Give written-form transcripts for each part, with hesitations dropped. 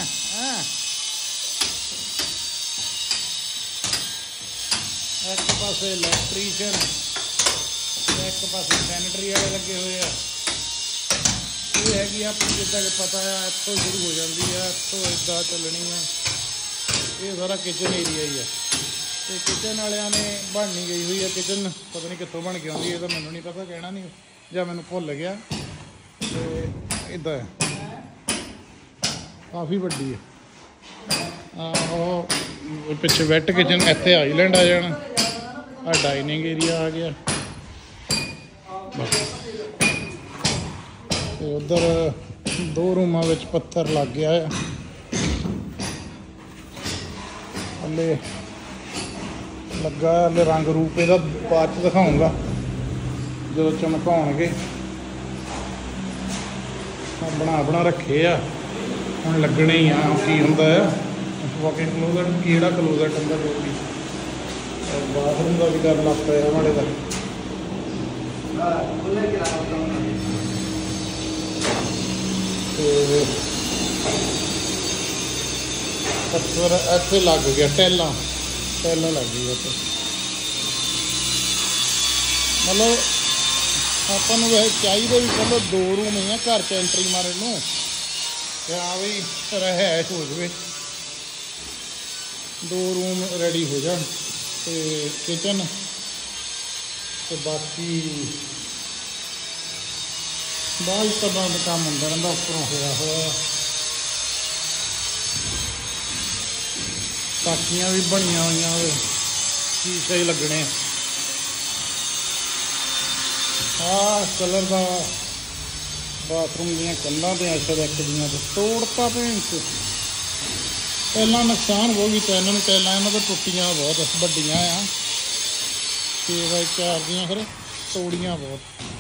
एक पासे इलैक्ट्रीशियन, एक पासे सैनिटरी वाले लगे हुए आ। ये हैगी अपनी जिद्दां कि पता है इत्थों शुरू हो जाती है, इत्थों इदा चलनी है। ये सारा किचन एरिया ही है। तो किचन वालियां ने बननी गई हुई है किचन, पता नहीं कितों बन के आती है, तो मैनू नहीं पता, कहना नहीं या मैनू भुल गया। तो इदा है, काफ़ी वड्डी है। पिछे वैट किचन, इत्थे आईलैंड आ जाना, आ डाइनिंग एरिया आ गया। तो उधर 2 रूमां विच पत्थर लग गया है। हले लगा, हले रंग रूप इहदा बाद च दिखाऊंगा जो चमकाउणगे। बना रखे आ, हुण लगने ही आ की हुंदा है। बाकी क्लोजट किहड़ा क्लोजट हुंदा जो भी, बाथरूम का भी कर लग पिया माड़े का। पत्थर इत्थे लग गया, टैलां लग गई इत्थे। मतलब ਆਪਾਂ ਨੂੰ ਵੈਸੇ ਚਾਹੀਦਾ ਵੀ ਚਲੋ 2 रूम ही है घर च एंट्री मारे ਨੂੰ, ਤੇ हाँ भी ਰਹਿائش हो जाए, 2 रूम रेडी हो जाए। तो किचन तो बाकी बाल तो बंद काम होंदा रहिंदा, उपरों होया टाकियां भी बनिया हुई, शीशे ही लगने। कलर का बाथरूम दियाँ कंधां ते अशर एक दियां तोड़ता पेंट। पहला नुकसान वो भी तो इन्होंने टाइलां इन्हों तो टुटियां बहुत वड्डियां आ, 6x4 दियां, फिर तोड़ियां बहुत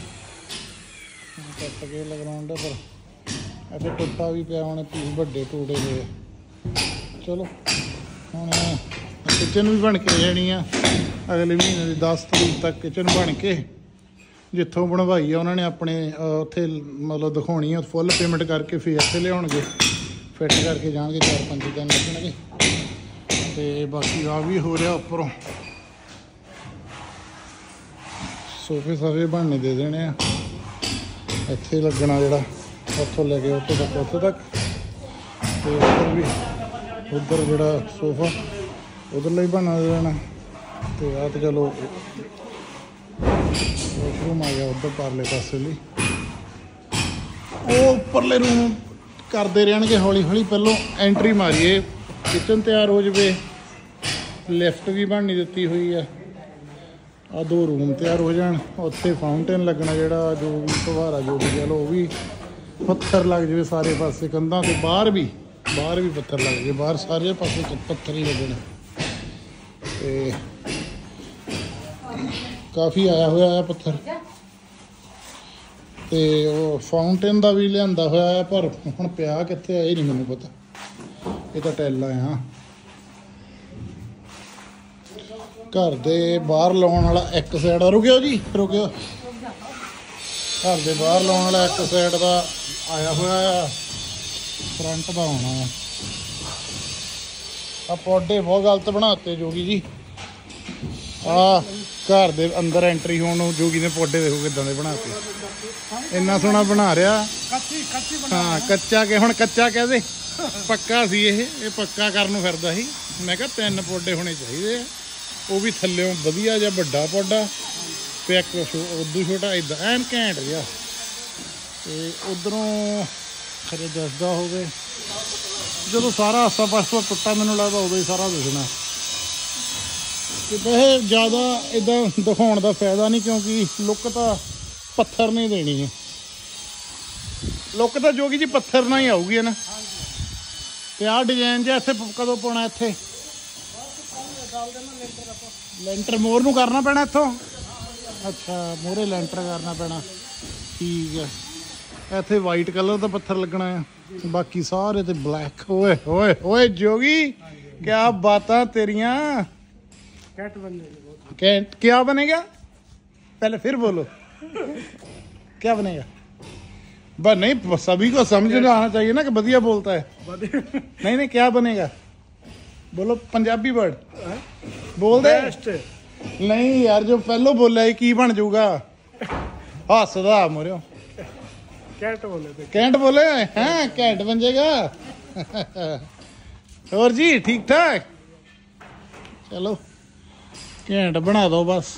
कट के लगवाउण दे। पर इत्थे टुटा भी पिया, हुण पीस वड्डे टूटे हुए। चलो हुण किचन भी बन के जानी आ अगले महीने की 10 तरीक तक। किचन बन के जितों बनवाई है उन्होंने अपने उत्थे मतलब दिखानी है, फुल पेमेंट करके फिर इत्थे लियाउणगे, फिट करके जाएंगे। 4-5 दिन लगणगे। तो बाकी आ भी हो रहा उपरों सोफे साफे बनने दे देने, इत्थे लगना जोड़ा उत्थों लैके उत्थों तक तो उधर भी उधर जोड़ा सोफा उधर ही बना देना। तो आ तो चलो वॉशरूम आ गया उधर परले पासे ली, वो उपरले रूम करते रहणगे हौली हौली। पहलों एंट्री मारीए, किचन तैयार हो जाए, लिफ्ट भी बननी दी हुई है, आ 2 रूम तैयार हो जाए। उत्थे फाउंटेन लगना जोड़ा जो भी फुहारा जो भी कह लो, वो भी पत्थर लग जाए सारे पासे कंधां ते, बाहर भी पत्थर लग जाए, बाहर सारे पासे पत्थर ही लगने। तो काफ़ी आया हुआ है पत्थर। तो फाउंटेन का भी लिया हुआ है, पर हुण पिया कित्थे है नहीं मैनूं पता। ये तो टाइलां आ घर दे बाहर लाउण वाला एक साइड। रुकियो जी रुकियो, घर दे बाहर लाउण वाला एक साइड का आया हुआ है, फ्रंट का होना है। आ पौधे बहुत गलत बनाते जोगी जी। घर दे अंदर एंट्री होने जोगी ने पौधे देखो किदां दे बनाते, इन्ना सोहना बना रहा। हाँ कच्चा के हुण कच्चा कहदे, पक्का सी ये पक्का करन फिरदा सी। मैं कहा 3 पौधे होने चाहिए, वो भी थल्लों वधिया जिहा वड्डा पौधा ते एक उदू छोटा इदां एन घैंट जिहा। ते उधरों खरे दसदा होवे जो सारा आसा पासा टुट्टा, मैनूं लगदा उदों ही सारा दिसना। वैसे ज़्यादा इदा दिखाने का फायदा नहीं, क्योंकि लुक तो पत्थर नहीं देनी है, लुक तो जोगी जी पत्थर ना ही आऊगी है ना। तो आ डिजाइन जो इत्थे कदों पाना, इत्थे ਲੈਂਟਰ ਮੋਰ ਨੂੰ करना पैना इत्थों। अच्छा मोहरे ਲੈਂਟਰ करना पैना, ठीक है। इत्थे वाइट कलर का पत्थर लगना है, बाकी सारे तो ब्लैक। ओए ओए ओए जोगी क्या बातां तेरियां। कैट बनेगा, कैट क्या बनेगा, पहले फिर बोलो क्या बनेगा। बस नहीं, सभी को समझ में आना चाहिए ना कि बढ़िया बोलता है। नहीं नहीं, क्या बनेगा बोलो, पंजाबी वर्ड बोल दे। नहीं यार, जो पहलो बोला की बन जाऊगा। हसदा मोरियो, कैट बोले थे। कैंट बोले हैं, कैंट बन जाएगा। और जी ठीक ठाक, चलो कैंट बना दो बस।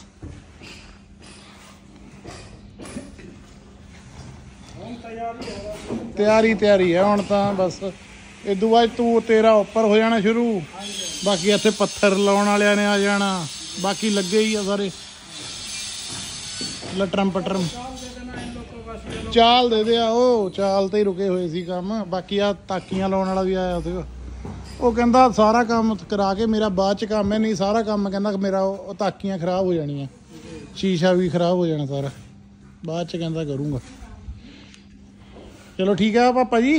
ਤਿਆਰੀ ਹੈ ਹੁਣ ਤਾਂ ਬਸ। ਇਦੋਂ ਬਾਅਦ ਤੂੰ ਤੇਰਾ ਉੱਪਰ ਹੋ ਜਾਣਾ ਸ਼ੁਰੂ, ਬਾਕੀ ਇੱਥੇ ਪੱਥਰ ਲਾਉਣ ਵਾਲਿਆਂ ਨੇ ਆ ਜਾਣਾ, ਬਾਕੀ ਲੱਗੇ ਹੀ ਆ ਸਾਰੇ ਲਟਰਮ ਪਟਰਮ। ਚਾਲ ਦੇ ਦੇ ਆ, ਉਹ ਚਾਲ ਤੇ ਹੀ ਰੁਕੇ ਹੋਏ ਸੀ ਕੰਮ। ਬਾਕੀ ਆ ਤਾਕੀਆਂ ਲਾਉਣ ਵਾਲਾ ਵੀ ਆਇਆ ਸੀਗਾ, ਉਹ ਕਹਿੰਦਾ ਸਾਰਾ ਕੰਮ ਕਰਾ ਕੇ ਮੇਰਾ ਬਾਅਦ ਚ ਕੰਮ ਹੈ। ਨਹੀਂ ਸਾਰਾ ਕੰਮ ਕਹਿੰਦਾ ਮੇਰਾ ਉਹ ਤਾਕੀਆਂ ਖਰਾਬ ਹੋ ਜਾਣੀਆਂ, ਸ਼ੀਸ਼ਾ ਵੀ ਖਰਾਬ ਹੋ ਜਾਣਾ ਸਾਰਾ, ਬਾਅਦ ਚ ਕਹਿੰਦਾ ਕਰੂੰਗਾ। चलो ठीक है पापा जी,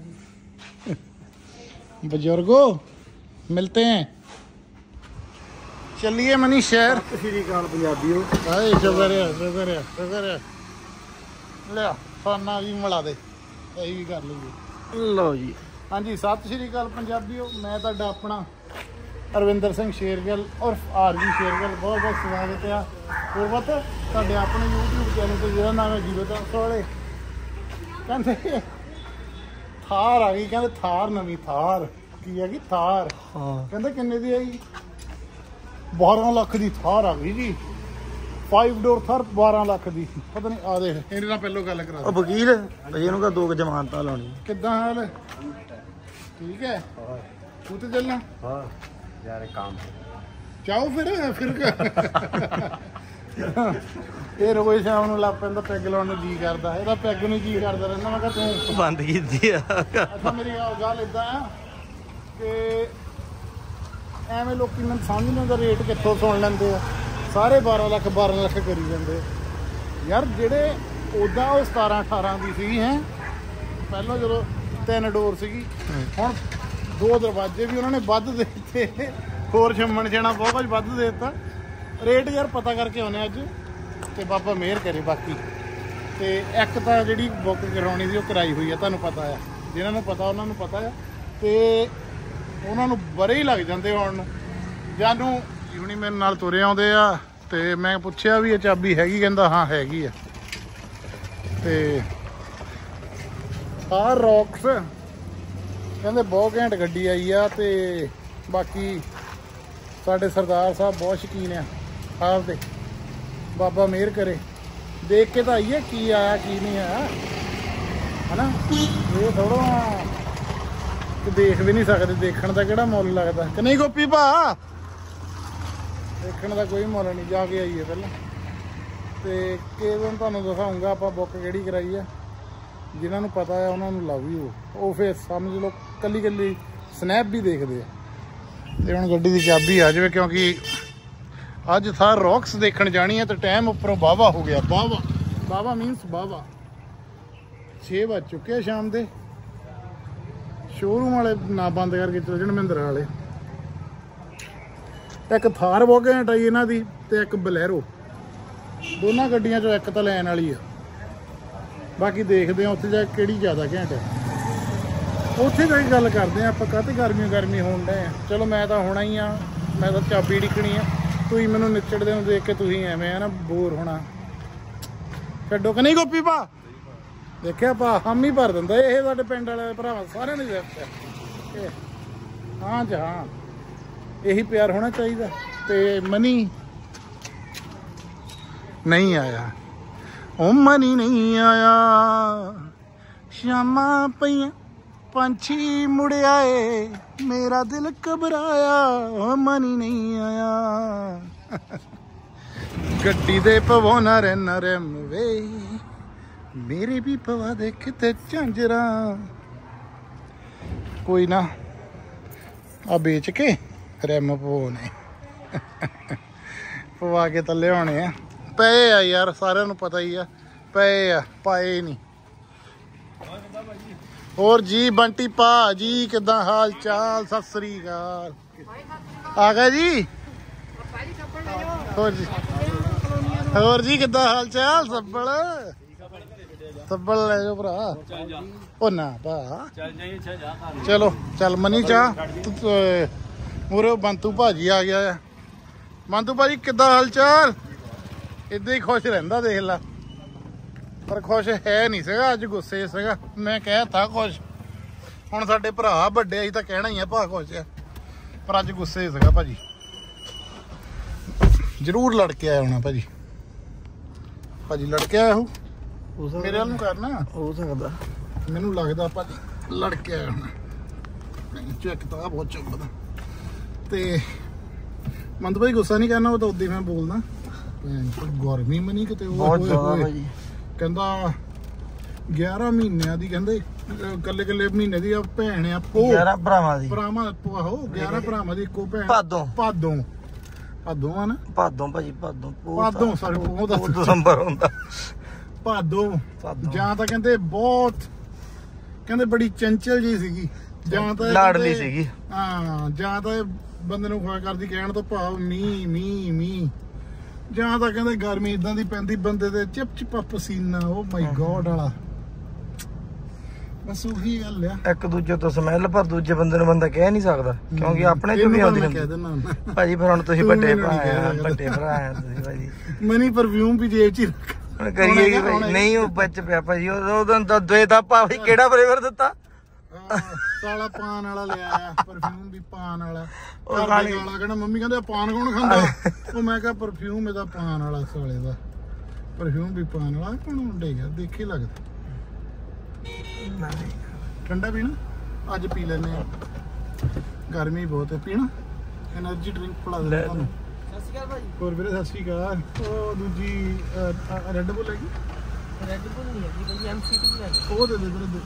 बुजुर्गो मिलते हैं, चलिए मनी शहर। पंजाबी शुक्र है शुक्र है शुक्र है। लिया फाना भी मिला दे, यही भी कर लीजिए। लो जी। हाँ जी, सत श्री अकाल पंजाबियो, मैं तुहाडा अपना अरविंदर सिंह शेरगिल और आरजी शेरगिल, बहुत बहुत स्वागत है गुरबत तुहाडे अपने यूट्यूब चैनल पर, जिहदा नाम है जीरो 10 वाले। ਕਹਿੰਦੇ ਥਾਰ ਆ ਗਈ, ਕਹਿੰਦੇ ਥਾਰ ਨਵੀਂ ਥਾਰ ਕੀ ਹੈਗੀ ਥਾਰ। ਕਹਿੰਦੇ ਕਿੰਨੇ ਦੀ ਆਈ? 12 ਲੱਖ ਦੀ ਥਾਰ ਆ ਗਈ ਜੀ, 5 ਡੋਰ ਥਾਰ 12 ਲੱਖ ਦੀ। ਪਤਾ ਨਹੀਂ ਆ ਦੇਖ, ਇਹਦੇ ਨਾਲ ਪਹਿਲੋਂ ਗੱਲ ਕਰਾ। ਉਹ ਵਕੀਲ ਇਹਨੂੰ ਕਹ 2 ਜ਼ਮਾਨਤਾਂ ਲਾਉਣੀ। ਕਿੱਦਾਂ ਹਾਲ? ਠੀਕ ਹੈ, ਤੂੰ ਤੇ ਚੱਲਣਾ? ਹਾਂ ਯਾਰ ਕੰਮ ਚਾਹੋ ਫਿਰ ਇਹ ਰੋਜ਼ ਸ਼ਾਮ ਨੂੰ ਲੱਗ ਪੈਂਦਾ ਪੈਗ ਲਾਉਣ ਨੂੰ ਜੀ ਕਰਦਾ, ਇਹਦਾ ਪੈਗ ਨੂੰ ਜੀ ਕਰਦਾ ਰਹਿੰਦਾ। ਮੈਂ ਕਿਹਾ ਤੂੰ ਬੰਦ ਕੀਤੀ ਆ। ਅੱਛਾ ਮੇਰੀ ਗੱਲ ਇੱਦਾਂ ਆ ਕਿ ਐਵੇਂ ਲੋਕੀ ਮੈਨੂੰ ਸਮਝ ਨਹੀਂ ਆਉਂਦਾ, ਰੇਟ ਕਿੱਥੋਂ ਸੁਣ ਲੈਂਦੇ ਆ, ਸਾਰੇ 12 ਲੱਖ ਕਰੀ ਜਾਂਦੇ ਯਾਰ। ਜਿਹੜੇ ਉੱਦਾਂ ਉਹ 17-18 ਦੀ ਸੀਗੀ ਹੈ ਪਹਿਲਾਂ, ਜਦੋਂ 3 ਡੋਰ ਸੀਗੀ। ਹੁਣ 2 ਦਰਵਾਜ਼ੇ ਵੀ ਉਹਨਾਂ ਨੇ ਵੱਧ ਦੇ ਦਿੱਤੇ, ਹੋਰ ਛੰਮਣ ਛਣਾ ਬਹੁਤ ਕੁਝ ਵੱਧ ਦੇ ਦਿੱਤਾ। ਰੇਟ ਯਾਰ ਪਤਾ ਕਰਕੇ ਆਉਣੇ ਅੱਜ, ਤੇ ਬਾਬਾ ਮਿਹਰ ਕਰੇ। ਬਾਕੀ ਤੇ ਇੱਕ ਤਾਂ ਜਿਹੜੀ ਬੁੱਕ ਕਰਾਉਣੀ ਸੀ ਉਹ ਕਰਾਈ ਹੋਈ ਆ, ਤੁਹਾਨੂੰ ਪਤਾ ਆ, ਜਿਹਨਾਂ ਨੂੰ ਪਤਾ ਉਹਨਾਂ ਨੂੰ ਪਤਾ ਆ, ਤੇ ਉਹਨਾਂ ਨੂੰ ਬੜੇ ਹੀ ਲੱਗ ਜਾਂਦੇ ਆਉਣ ਨੂੰ। ਜਾਨੂੰ ਹੁਣੀ ਮੇਰੇ ਨਾਲ ਤੁਰੇ ਆਉਂਦੇ ਆ, ਤੇ ਮੈਂ ਪੁੱਛਿਆ ਵੀ ਇਹ ਚਾਬੀ ਹੈਗੀ? ਕਹਿੰਦਾ ਹਾਂ ਹੈਗੀ ਆ। ਤੇ ਆਹ ਰੌਕਸ ਕਹਿੰਦੇ ਬਹੁਤ ਘੈਂਟ ਗੱਡੀ ਆਈ ਆ, ਤੇ ਬਾਕੀ ਸਾਡੇ ਸਰਦਾਰ ਸਾਹਿਬ ਬਹੁਤ ਸ਼ੌਕੀਨ ਆ ਆਪ ਦੇ, ਬਾਬਾ ਮਿਹਰ ਕਰੇ। ਦੇਖ ਕੇ ਤਾਂ ਆਈਏ ਕੀ ਆਇਆ ਕੀ ਨਹੀਂ ਆਇਆ, ਹਨਾ। ਇਹ ਥੋੜਾ ਕਿ ਦੇਖ ਵੀ ਨਹੀਂ ਸਕਦੇ, ਦੇਖਣ ਦਾ ਕਿਹੜਾ ਮੁੱਲ ਲੱਗਦਾ ਕਿ ਨਹੀਂ ਗੋਪੀ ਭਾ? ਦੇਖਣ ਦਾ ਕੋਈ ਮੁੱਲ ਨਹੀਂ, ਜਾ ਕੇ ਆਈਏ ਪਹਿਲਾਂ। ਤੇ ਕਿਸੇ ਦਿਨ ਤੁਹਾਨੂੰ ਦਿਖਾਊਂਗਾ ਆਪਾਂ ਬੁੱਕ ਕਿਹੜੀ ਕਰਾਈ ਆ। ਜਿਨ੍ਹਾਂ ਨੂੰ ਪਤਾ ਆ ਉਹਨਾਂ ਨੂੰ ਲਵ ਯੂ, ਉਹ ਫਿਰ ਸਮਝ ਲਓ ਕੱਲੀ ਸਨੈਪ ਵੀ ਦੇਖਦੇ ਆ। ਤੇ ਹੁਣ ਗੱਡੀ ਦੀ ਚਾਬੀ ਆ ਜਾਵੇ, ਕਿਉਂਕਿ ਅੱਜ ਥਾਰ ਰੌਕਸ ਦੇਖਣ ਜਾਣੀ ਹੈ, ਤੇ ਟਾਈਮ ਉੱਪਰੋਂ ਵਾਹਵਾ ਹੋ ਗਿਆ। ਵਾਹਵਾ ਮੀਨਸ ਵਾਹਵਾ 6 ਵੱਜ ਚੁੱਕੇ ਸ਼ਾਮ ਦੇ। ਸ਼ੋਰੂਮ ਵਾਲੇ ਨਾ ਬੰਦ ਕਰਕੇ ਚਲ ਜਾਣ ਮਹਿੰਦਰਾ ਵਾਲੇ। ਇੱਕ ਥਾਰ ਬਹੁਤ ਘੈਂਟ ਆਈ ਇਹਨਾਂ ਦੀ, ਤੇ ਇੱਕ ਬਲੈਰੋ। ਦੋਨਾਂ ਗੱਡੀਆਂ ਚੋਂ ਇੱਕ ਤਾਂ ਲੈਣ ਵਾਲੀ ਆ, ਬਾਕੀ ਦੇਖਦੇ ਆ ਉੱਥੇ ਜਾ ਕੇ ਕਿਹੜੀ ਜ਼ਿਆਦਾ ਘੈਂਟ ਹੈ। ਉੱਥੇ ਜਾ ਕੇ ਗੱਲ ਕਰਦੇ ਆ ਆਪਾਂ, ਕਾਹਤੇ ਗਰਮੀ ਹੋਣ ਡਏ ਆ। ਚਲੋ ਮੈਂ ਤਾਂ ਹੋਣਾ ਹੀ ਆ, ਮੈਂ ਤਾਂ ਚਾਬੀ ਡਿੱਕਣੀ ਆ। ਤੁਸੀਂ ਮੈਨੂੰ ਨਿਚੜਦੇ ਨੂੰ ਦੇਖ ਕੇ ਤੁਸੀਂ ਐਵੇਂ ਆ ਨਾ ਬੋਰ ਹੋਣਾ। ਛੱਡੋ ਕਿ ਨਹੀਂ ਗੋਪੀ ਭਾ? ਦੇਖਿਆ ਭਾ ਹਮ ਹੀ ਭਰ ਦਿੰਦਾ ਇਹ ਸਾਡੇ ਪਿੰਡ ਵਾਲੇ ਭਰਾਵਾਂ ਸਾਰਿਆਂ ਨੇ ਦੇਖਿਆ। ਹਾਂ ਜੀ ਹਾਂ, ਇਹੀ ਪਿਆਰ ਹੋਣਾ ਚਾਹੀਦਾ। ਤੇ ਮਨੀ ਨਹੀਂ ਆਇਆ, ਉਹ ਮਨੀ ਨਹੀਂ ਆਇਆ। ਸ਼ਾਮਾਂ ਪਈਆਂ ਪੰਛੀ ਮੁੜ ਆਏ, ਮੇਰਾ ਦਿਲ ਘਬਰਾਇਆ, ਉਹ ਮਨੀ ਨਹੀਂ ਆਇਆ। ਗੱਡੀ ਦੇ ਪਵੋ ਨਰਮ ਵੇ, ਮੇਰੇ ਵੀ ਪਵਾ ਦੇ ਕਿਤੇ ਝਾਂਜਰਾਂ। ਕੋਈ ਨਾ ਆ ਵੇਚ ਕੇ ਰਿਮ ਪਵੋ ਨੇ ਪਵਾ ਕੇ ਤਾਂ ਲਿਆਉਣੇ ਆ। ਪਏ ਆ ਯਾਰ, ਸਾਰਿਆਂ ਨੂੰ ਪਤਾ ਹੀ ਆ, ਪਏ ਆ, ਪਾਏ ਨਹੀਂ। ਹੋਰ ਜੀ ਬੰਟੀ ਭਾ ਜੀ ਕਿੱਦਾਂ ਹਾਲ ਚਾਲ? ਸਤਿ ਸ੍ਰੀ ਅਕਾਲ। ਆ ਗਿਆ ਜੀ? ਹੋਰ ਜੀ ਕਿੱਦਾਂ ਹਾਲ ਚਾਲ? ਸੱਬਲ ਸੱਬਲ ਲੈ ਜਾਓ ਭਰਾ ਉਹ ਨਾ ਭਾ ਚੱਲ ਜਾਈਏ ਜਾ ਚਲੋ ਚੱਲ ਮਨੀ ਚਾਹ ਮੂਰੇ ਬੰਤੂ ਭਾਜੀ ਆ ਗਿਆ ਆ ਬੰਤੂ ਭਾਜੀ ਕਿੱਦਾਂ ਹਾਲ ਚਾਲ ਇਦਾਂ ਹੀ ਖੁਸ਼ ਰਹਿੰਦਾ ਦੇਖ ਲਾ ਪਰ ਖੁਸ਼ ਹੈ ਨਹੀਂ ਸੀਗਾ ਅੱਜ ਗੁੱਸੇ ਸੀਗਾ ਮੈਂ ਕਹਿ ਤਾ ਖੁਸ਼ ਹੁਣ ਸਾਡੇ ਭਰਾ ਵੱਡੇ ਅਸੀਂ ਤਾਂ ਕਹਿਣਾ ਹੀ ਆ ਭਾ ਖੁਸ਼ ਆ ਪਰ ਅੱਜ ਗੁੱਸੇ ਸੀਗਾ ਭਾਜੀ ਜ਼ਰੂਰ ਲੜ ਕੇ ਆਇਆ ਹੋਣਾ ਭਾਜੀ ਲੜ ਕੇ ਆਇਆ ਹੋ ਮੇਰੇ ਵੱਲ ਨੂੰ ਕਰਨਾ ਹੋ ਸਕਦਾ ਮੈਨੂੰ ਲੱਗਦਾ ਭਾਜੀ ਲੜ ਕੇ ਆਇਆ ਹੋਣਾ ਚੈੱਕ ਤਾਂ ਬਹੁਤ ਚੁੱਪਦਾ ਤੇ ਮੰਦ ਭਾਈ ਗੁੱਸਾ ਨਹੀਂ ਕਰਨਾ ਉਹ ਤਾਂ ਉਦੋਂ ਮੈਂ ਬੋਲਦਾ ਗਰਮੀ ਮਨੀ ਕਿਤੇ ਬਹੁਤ ਜ਼ਿਆਦਾ ਭਾਜੀ ਕਹਿੰਦਾ 11 ਮਹੀਨਿਆਂ ਦੀ ਕਹਿੰਦੇ ਕੱਲੇ ਮਹੀਨੇ ਦੀ ਭੈਣ ਆ 11 ਭਰਾਵਾਂ ਦੀ ਭਰਾਵਾਂ ਆਹੋ 11 ਭਰਾਵਾਂ ਦੀ ਇੱਕੋ ਭੈਣ ਭਾਦੋਂ ਆ ਨਾ ਭਾਦੋਂ ਭਾਜੀ ਭਾਦੋਂ ਸੌਰੀ ਉਹ ਦੱਸ ਦਸੰਬਰ ਹੁੰਦਾ ਭਾਦੋਂ ਜਾਂ ਤਾਂ ਕਹਿੰਦੇ ਬਹੁਤ ਕਹਿੰਦੇ ਬੜੀ ਚੰਚਲ ਜੀ ਸੀਗੀ ਜਾਂ ਤਾਂ ਲਾਡਲੀ ਸੀਗੀ ਹਾਂ ਜਾਂ ਤਾਂ ਬੰਦੇ ਨੂੰ ਖੁਆ ਕਰਦੀ ਕਹਿਣ ਤੋਂ ਭਾਵ ਮੀਂਹ ਜਾਂ ਤਾਂ ਕਹਿੰਦੇ ਗਰਮੀ ਇਦਾਂ ਦੀ ਪੈਂਦੀ ਬੰਦੇ ਦੇ ਚਿਪਚਿਪਾ ਪਸੀਨਾ ਓ ਮਾਈ ਗੋਡ ਵਾਲਾ ਬਸ ਉਹੀ ਗੱਲ ਆ ਇੱਕ ਦੂਜੇ ਤੋਂ ਸਮੈਲ ਪਰ ਦੂਜੇ ਬੰਦੇ ਨੂੰ ਬੰਦਾ ਕਹਿ ਨਹੀਂ ਸਕਦਾ ਕਿਉਂਕਿ ਆਪਣੇ ਤੋਂ ਵੀ ਆਉਂਦੀ ਹੁੰਦੀ ਭਾਜੀ ਫਿਰ ਹੁਣ ਤੁਸੀਂ ਵੱਡੇ ਭਰਾ ਆ ਤੁਸੀਂ ਭਾਜੀ ਮਨੀ ਪਰਫਿਊਮ ਵੀ ਜੇਬ 'ਚ ਹੀ ਰੱਖ ਹੁਣ ਕਰੀਏ ਕੀ ਭਾਈ ਨਹੀਂ ਉਹ ਵਿੱਚ ਪਿਆ ਭਾਜੀ ਉਦੋਂ ਤਾਂ ਦੋਏ ਦਾ ਭਾਵੇਂ ਕਿਹੜਾ ਫਲੇਵਰ ਦਿੱਤਾ ਸਾਲਾ ਪਾਨ ਵਾਲਾ ਲਿਆ ਆ ਪਰਫਿਊਮ ਵੀ ਪਾਨ ਵਾਲਾ ਉਹ ਗਾਲਾ ਕਹਿੰਦਾ ਮੰਮੀ ਕਹਿੰਦੇ ਪਾਨ ਕੌਣ ਖਾਂਦਾ ਉਹ ਮੈਂ ਕਿਹਾ ਪਰਫਿਊਮ ਇਹਦਾ ਪਾਨ ਵਾਲਾ ਸਾਲੇ ਦਾ ਪਰਫਿਊਮ ਵੀ ਪਾਨ ਵਾਲਾ ਕੌਣ ਹੁੰਦੇਗਾ ਦੇਖੇ ਲੱਗਦਾ ਠੰਡਾ ਪੀਣਾ ਅੱਜ ਪੀ ਲੈਨੇ ਆ ਗਰਮੀ ਬਹੁਤ ਹੈ ਪੀਣਾ એનર્ਜੀ ਡਰਿੰਕ ਪੜਾ ਦੇ ਤੁਹਾਨੂੰ ਸਤਿ ਸ਼੍ਰੀ ਅਕਾਲ ਭਾਈ ਹੋਰ ਵੀਰੇ ਸਤਿ ਸ਼੍ਰੀ ਅਕਾਲ ਉਹ ਦੂਜੀ ਰੈੱਡ ਬੁੱਲ ਹੈਗੀ ਰੈੱਡ ਬੁੱਲ ਨਹੀਂ ਹੈਗੀ ਭਾਈ MC2 ਲੈ ਉਹ ਦੇ ਦੇ ਵੀਰੇ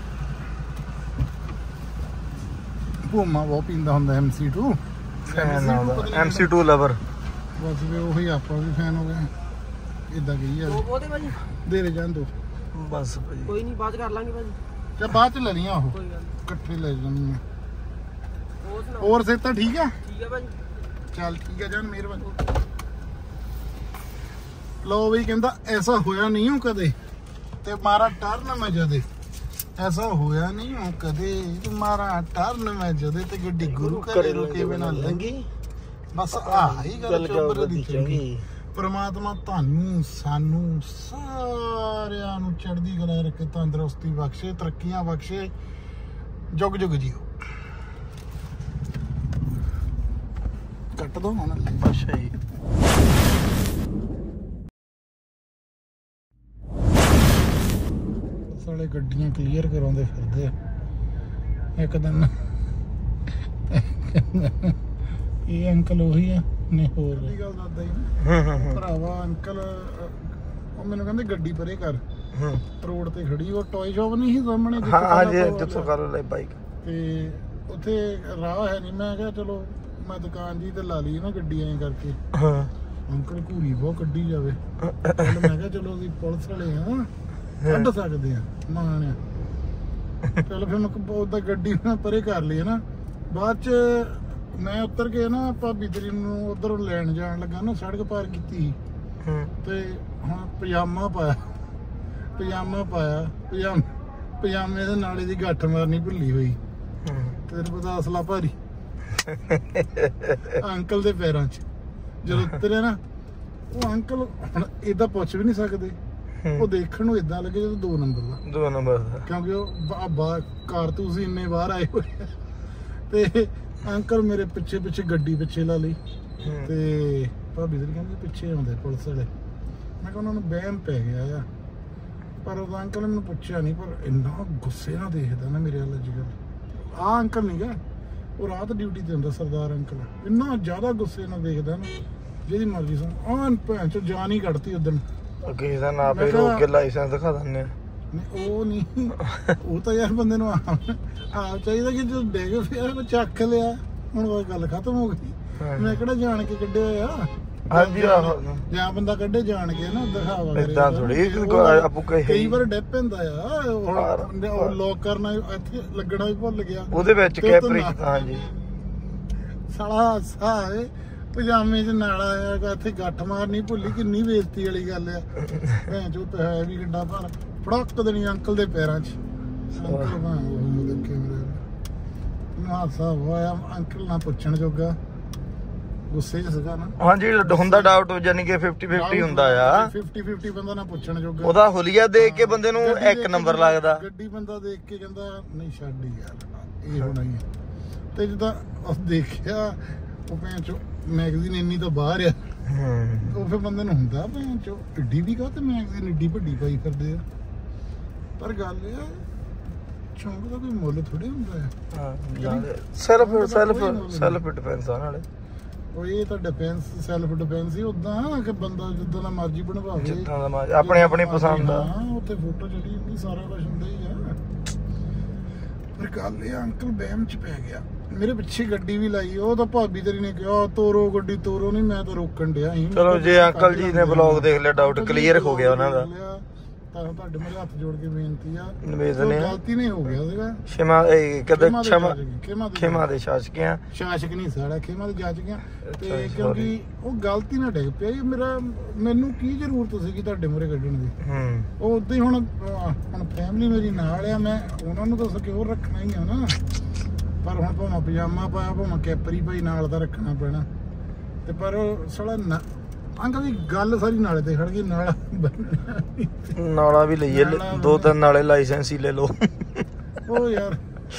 ਭੂਮਾ ਬਹੁਤ ਪੀਂਦਾ ਹੁੰਦਾ MC2 MC2 ਲਵਰ ਬਸ ਵੀ ਉਹੀ ਆਪਾਂ ਵੀ ਫੈਨ ਹੋ ਗਏ ਇਦਾਂ ਗਈ ਯਾਰ ਉਹਦੇ ਭਾਜੀ ਦੇ ਰੇ ਜਾਣ ਦੋ ਬਸ ਭਾਜੀ ਕੋਈ ਨਹੀਂ ਬਾਅਦ ਕਰ ਲਾਂਗੇ ਭਾਜੀ ਤੇ ਬਾਅਦ ਚ ਲੈਣੀਆਂ ਉਹ ਇਕੱਠੇ ਲੈ ਜਾਣੀਆਂ ਹੋਰ ਸੇ ਤਾਂ ਠੀਕ ਆ ਭਾਜੀ ਚੱਲ ਠੀਕ ਆ ਜਾਨ ਮਿਹਰਬਾਨੀ ਲੋ ਵੀ ਕਹਿੰਦਾ ਐਸਾ ਹੋਇਆ ਨਹੀਂ ਹੋ ਕਦੇ ਤੇ ਮਾਰਾ ਟਰਨ ਮੈਂ ਜਦੇ ਐਸਾ ਹੋਇਆ ਨਹੀਂ ਹੋ ਕਦੇ ਤੁਮਾਰਾ ਟਰਨ ਮੈਂ ਜਦੇ ਤੇ ਗੱਡੀ ਗੁਰੂ ਘਰੇ ਰੁਕੇ ਬਿਨਾ ਲੰਗੀ ਬਸ ਆਹੀ ਗੱਲ ਚੋਬਰ ਦੀ ਚੰਗੀ ਪਰਮਾਤਮਾ ਤੁਹਾਨੂੰ ਸਾਨੂੰ ਸਾਰਿਆਂ ਨੂੰ ਚੜ੍ਹਦੀ ਕਲਾ ਰੱਖੇ ਤੰਦਰੁਸਤੀ ਬਖਸ਼ੇ ਤਰੱਕੀਆਂ ਬਖਸ਼ੇ ਜੁਗ ਜੁਗ ਜੀਓ ਕੱਟ ਦੋ ਹੁਣ ਅੱਛਾ ਜੀ ਸਾਲੇ ਗੱਡੀਆਂ ਕਲੀਅਰ ਕਰਾਉਂਦੇ ਫਿਰਦੇ ਆ ਇੱਕ ਦਿਨ ਇਹ ਅੰਕਲ ਉਹੀ ਆ ਨੇ ਹੋਰ ਦੀ ਗੱਲ ਦੱਸਦਾ ਹੀ ਭਰਾਵਾ ਅੰਕਲ ਉਹ ਮੈਨੂੰ ਕਹਿੰਦੇ ਗੱਡੀ ਪਰੇ ਕਰ ਰੋਡ ਤੇ ਖੜੀ ਉਹ ਟੌਏ ਸ਼ਾਪ ਨਹੀਂ ਸੀ ਸਾਹਮਣੇ ਹਾਂ ਜੀ ਜਿੱਥੋਂ ਕਰ ਲੈ ਬਾਈਕ ਤੇ ਉੱਥੇ ਰਾਹ ਹੈ ਨਹੀਂ ਮੈਂ ਕਿਹਾ ਚਲੋ ਮੈਂ ਦੁਕਾਨ ਜੀ ਤੇ ਲਾ ਲਈ ਨਾ ਗੱਡੀ ਐਂ ਕਰਕੇ ਅੰਕਲ ਘੂਰੀ ਬਹੁਤ ਕੱਢੀ ਜਾਵੇ ਮੈਂ ਕਿਹਾ ਚਲੋ ਅਸੀਂ ਪੁਲਿਸ ਵਾਲੇ ਆ ਕੱਢ ਸਕਦੇ ਆ ਮਾਣ ਚਲ ਫਿਰ ਮੈਂ ਉਹਦਾ ਗੱਡੀ ਮੈਂ ਪਰੇ ਕਰ ਲਈ ਨਾ ਬਾਅਦ ਚ ਮੈਂ ਉੱਤਰ ਕੇ ਨਾ ਭਾਬੀ ਤੇਰੀ ਨੂੰ ਉਧਰ ਲੈਣ ਜਾਣ ਲੱਗਾ ਨਾ ਸੜਕ ਪਾਰ ਕੀਤੀ ਤੇ ਹੁਣ ਪਜਾਮਾ ਪਾਇਆ ਪਜਾਮੇ ਦੇ ਨਾਲੇ ਦੀ ਗੱਠ ਮਾਰਨੀ ਭੁੱਲੀ ਹੋਈ ਤੈਨੂੰ ਪਤਾ ਅਸਲਾ ਭਾਰੀ ਅੰਕਲ ਦੇ ਪੈਰਾਂ 'ਚ ਜਦੋਂ ਉਤਰਿਆ ਨਾ ਉਹ ਅੰਕਲ ਹੁਣ ਏਦਾਂ ਪੁੱਛ ਵੀ ਨਹੀਂ ਸਕਦੇ ਉਹ ਦੇਖਣ ਨੂੰ ਏਦਾਂ ਲੱਗੇ ਜਦੋਂ 2 ਨੰਬਰ ਦਾ ਕਿਉਂਕਿ ਉਹ ਕਾਰਤੂਸ ਇੰਨੇ ਬਾਹਰ ਆਏ ਹੋਏ ਤੇ ਅੰਕਲ ਮੇਰੇ ਪਿੱਛੇ ਗੱਡੀ ਪਿੱਛੇ ਲਾ ਲਈ ਤੇ ਭਾਬੀ ਤੇਰੀ ਕਹਿੰਦੀ ਪਿੱਛੇ ਆਉਂਦੇ ਪੁਲਿਸ ਵਾਲੇ ਮੈਂ ਕਿਹਾ ਉਹਨਾਂ ਨੂੰ ਵਹਿਮ ਪੈ ਗਿਆ ਆ ਪਰ ਉਹ ਅੰਕਲ ਨੇ ਮੈਨੂੰ ਪੁੱਛਿਆ ਨਹੀਂ ਪਰ ਇੰਨਾ ਗੁੱਸੇ ਨਾਲ ਦੇਖਦਾ ਨਾ ਮੇਰੇ ਵੱਲ ਜਿਗਰ ਆਹ ਅੰਕਲ ਨਹੀਂ ਗਾ ਉਹ ਰਾਤ ਡਿਊਟੀ ਤੇ ਹੁੰਦਾ ਸਰਦਾਰ ਅੰਕਲ ਇੰਨਾ ਜ਼ਿਆਦਾ ਗੁੱਸੇ ਨਾਲ ਦੇਖਦਾ ਨਾ ਜਿਹਦੀ ਮਰਜ਼ੀ ਸੁਣ ਆਹ ਭੈਣ ਚੋਂ ਜਾਨ ਹੀ ਕੱਢਤੀ ਉਦਣ ਅੱਗੇ ਦਾ ਨਾ ਪੇ ਰੋਕ ਕੇ ਲਾਇਸੈਂਸ ਦਿਖਾ ਦਿੰਨੇ ਉਹ ਨਹੀਂ ਉਹ ਤਾਂ ਯਾਰ ਬੰਦੇ ਨੂੰ ਆਪ ਚਾਹੀਦਾ ਕਿ ਜਦੋਂ ਡਿੱਗ ਪਿਆ ਮੈਂ ਚੱਕ ਲਿਆ ਹੁਣ ਉਹ ਗੱਲ ਖਤਮ ਹੋ ਗਈ ਮੈਂ ਕਿਹੜਾ ਜਾਣ ਕੇ ਕੱਢਿਆ ਆ ਹਾਂਜੀ ਜਾਂ ਬੰਦਾ ਕੱਢੇ ਜਾਣ ਕੇ ਨਾ ਦਿਖਾਵਾ ਕਰੇ ਇਦਾਂ ਥੋੜੀ ਆਪੂ ਕਈ ਵਾਰ ਡਿੱਪ ਹੁੰਦਾ ਆ ਉਹ ਲੋਕ ਕਰਨਾ ਇੱਥੇ ਲੱਗਣਾ ਵੀ ਭੁੱਲ ਗਿਆ ਉਹਦੇ ਵਿੱਚ ਕੈਪਰੀ ਹਾਂਜੀ ਸਾਲਾ ਸਾਏ ਪਜਾਮੇ 'ਚ ਨਾਲਾ ਆ ਇੱਥੇ ਗੱਠ ਮਾਰਨੀ ਭੁੱਲੀ ਕਿੰਨੀ ਬੇਇੱਜ਼ਤੀ ਵਾਲੀ ਗੱਲ ਆ ਭੈਣ ਚੋ ਹੈ ਵੀ ਕਿੱਡਾ ਪਰ ਫੜਕ ਦੇਣੀ ਅੰਕਲ ਦੇ ਪੈਰਾਂ 'ਚ। ਅੰਕਲ ਉਹ ਦੇਖੇ ਮੇਰੇ ਹਾਦਸਾ ਹੋਇਆ, ਅੰਕਲ ਨਾ ਪੁੱਛਣ ਜੋਗਾ, ਗੁੱਸੇ 'ਚ ਸੀਗਾ ਨਾ। ਹਾਂਜੀ ਹੁੰਦਾ ਡਾਊਟ, ਯਾਨੀ ਕਿ 50-50 ਹੁੰਦਾ ਆ। 50-50 ਬੰਦਾ ਨਾ ਪੁੱਛਣ ਜੋਗਾ। ਉਹਦਾ ਹੁਲੀਆ ਦੇਖ ਕੇ ਬੰਦੇ ਨੂੰ ਇੱਕ ਨੰਬਰ ਲੱਗਦਾ। ਗੱਡੀ ਬੰਦਾ ਦੇਖ ਕੇ ਕਹਿੰਦਾ ਨਹੀਂ ਛੱਡ ਯਾਰ ਇਹ ਹੋਣਾ ਹੀ ਹੈ। ਤੇ ਜਿੱਦਾਂ ਦੇਖਿਆ ਉਹ ਭੈਣ ਚੋ ਮੈਗਜ਼ੀਨ ਇੰਨੀ ਤੋਂ ਬਾਹਰ ਆ, ਉਹ ਫਿਰ ਬੰਦੇ ਨੂੰ ਹੁੰਦਾ ਭੈਣ ਚੋ ਏਡੀ ਵੀ ਕਾ ਤੇ ਮੈਗਜ਼ੀਨ ਏਡੀ ਵੱਡੀ ਪਾਈ ਫਿਰਦੇ ਆ। ਪਰ ਗੱਲ ਇਹ ਆ ਸ਼ੌਂਕ ਦਾ ਕੋਈ ਮੁੱਲ ਥੋੜੀ ਹੁੰਦਾ ਹੈ। ਸੈਲਫ ਡਿਫੈਂਸ ਆ ਨਾਲੇ। ਉਹ ਇਹ ਤਾਂ ਡਿਫੈਂਸ ਸੈਲਫ ਡਿਫੈਂਸ ਹੀ ਉਦਾਂ ਕਿ ਬੰਦਾ ਜਿੱਦਾਂ ਦਾ ਮਰਜ਼ੀ ਬਣਵਾਵੇ, ਜਿੱਦਾਂ ਦਾ ਆਪਣੀ ਪਸੰਦ ਆ। ਉੱਥੇ ਫੋਟੋ ਚੜੀ ਹੁੰਦੀ, ਸਾਰਾ ਕੁਝ ਹੁੰਦਾ ਹੀ ਆ। ਪਰ ਗੱਲ ਇਹ ਅੰਕਲ ਬਹਿਮ 'ਚ ਪੈ ਗਿਆ। ਮੇਰੇ ਪਿੱਛੇ ਗੱਡੀ ਵੀ ਲਾਈ, ਉਹ ਤਾਂ ਭਾਬੀ ਤੇਰੀ ਨੇ ਕਿਹਾ ਤੋਰੋ ਗੱਡੀ ਤੋਰੋ, ਨਹੀਂ ਮੈਂ ਤਾਂ ਰੋਕਣ ਡਿਆ ਸੀ। ਚਲੋ ਜੇ ਅੰਕਲ ਜੀ ਨੇ ਵਲੌਗ ਦੇਖ ਲਿਆ, ਡਾਊਟ ਕਲੀਅਰ ਹੋ ਗਿਆ ਉਹਨਾਂ ਦਾ। ਤਾਂ ਤੁਹਾਡੇ ਮੇਰੇ ਹੱਥ ਜੋੜ ਕੇ ਬੇਨਤੀ ਆ, ਨਿਵੇਦਨ ਹੈ, ਗਲਤੀ ਨਹੀਂ ਹੋ ਗਿਆ ਸੀਗਾ। ਖਿਮਾ ਦੇ ਸ਼ਾਸਕੀਆਂ, ਸ਼ਾਸਕ ਨਹੀਂ ਸਾਡਾ ਖਿਮਾ ਦੇ ਜਾਚਕੀਆਂ। ਤੇ ਕਿਉਂਕਿ ਉਹ ਗਲਤੀ ਨਾਲ ਡਿੱਗ ਪਿਆ। ਮੈਨੂੰ ਕੀ ਜ਼ਰੂਰਤ ਸੀਗੀ ਤੁਹਾਡੇ ਮੂਹਰੇ ਕੱਢਣ ਦੀ। ਉਹ ਉਦਾਂ ਹੀ ਹੁਣ ਫੈਮਿਲੀ ਮੇਰੀ ਨਾਲ ਆ, ਮੈਂ ਉਹਨਾਂ ਨੂੰ ਤਾਂ ਸਿਕਿਉਰ ਰੱਖਣਾ ਹੀ ਆ ਨਾ। ਪਰ ਹੁਣ ਭਾਵੇਂ ਪਜਾਮਾ ਪਾਇਆ ਭਾਵੇਂ ਕੈਪਰੀ ਪਾਈ, ਨਾਲ ਤਾਂ ਰੱਖਣਾ ਪੈਣਾ। ਤੇ ਪਰ ਸਾਲਾ ਅੰਕਲ ਦੀ ਗੱਲ ਸਾਰੀ ਨਾਲੇ ਤੇ ਖੜ ਗਈ। ਨਾਲਾ ਵੀ ਲਈਏ, 2-3 ਨਾਲੇ ਲਾਇਸੈਂਸ ਹੀ ਲੈ ਲਓ। ਉਹ ਯਾਰ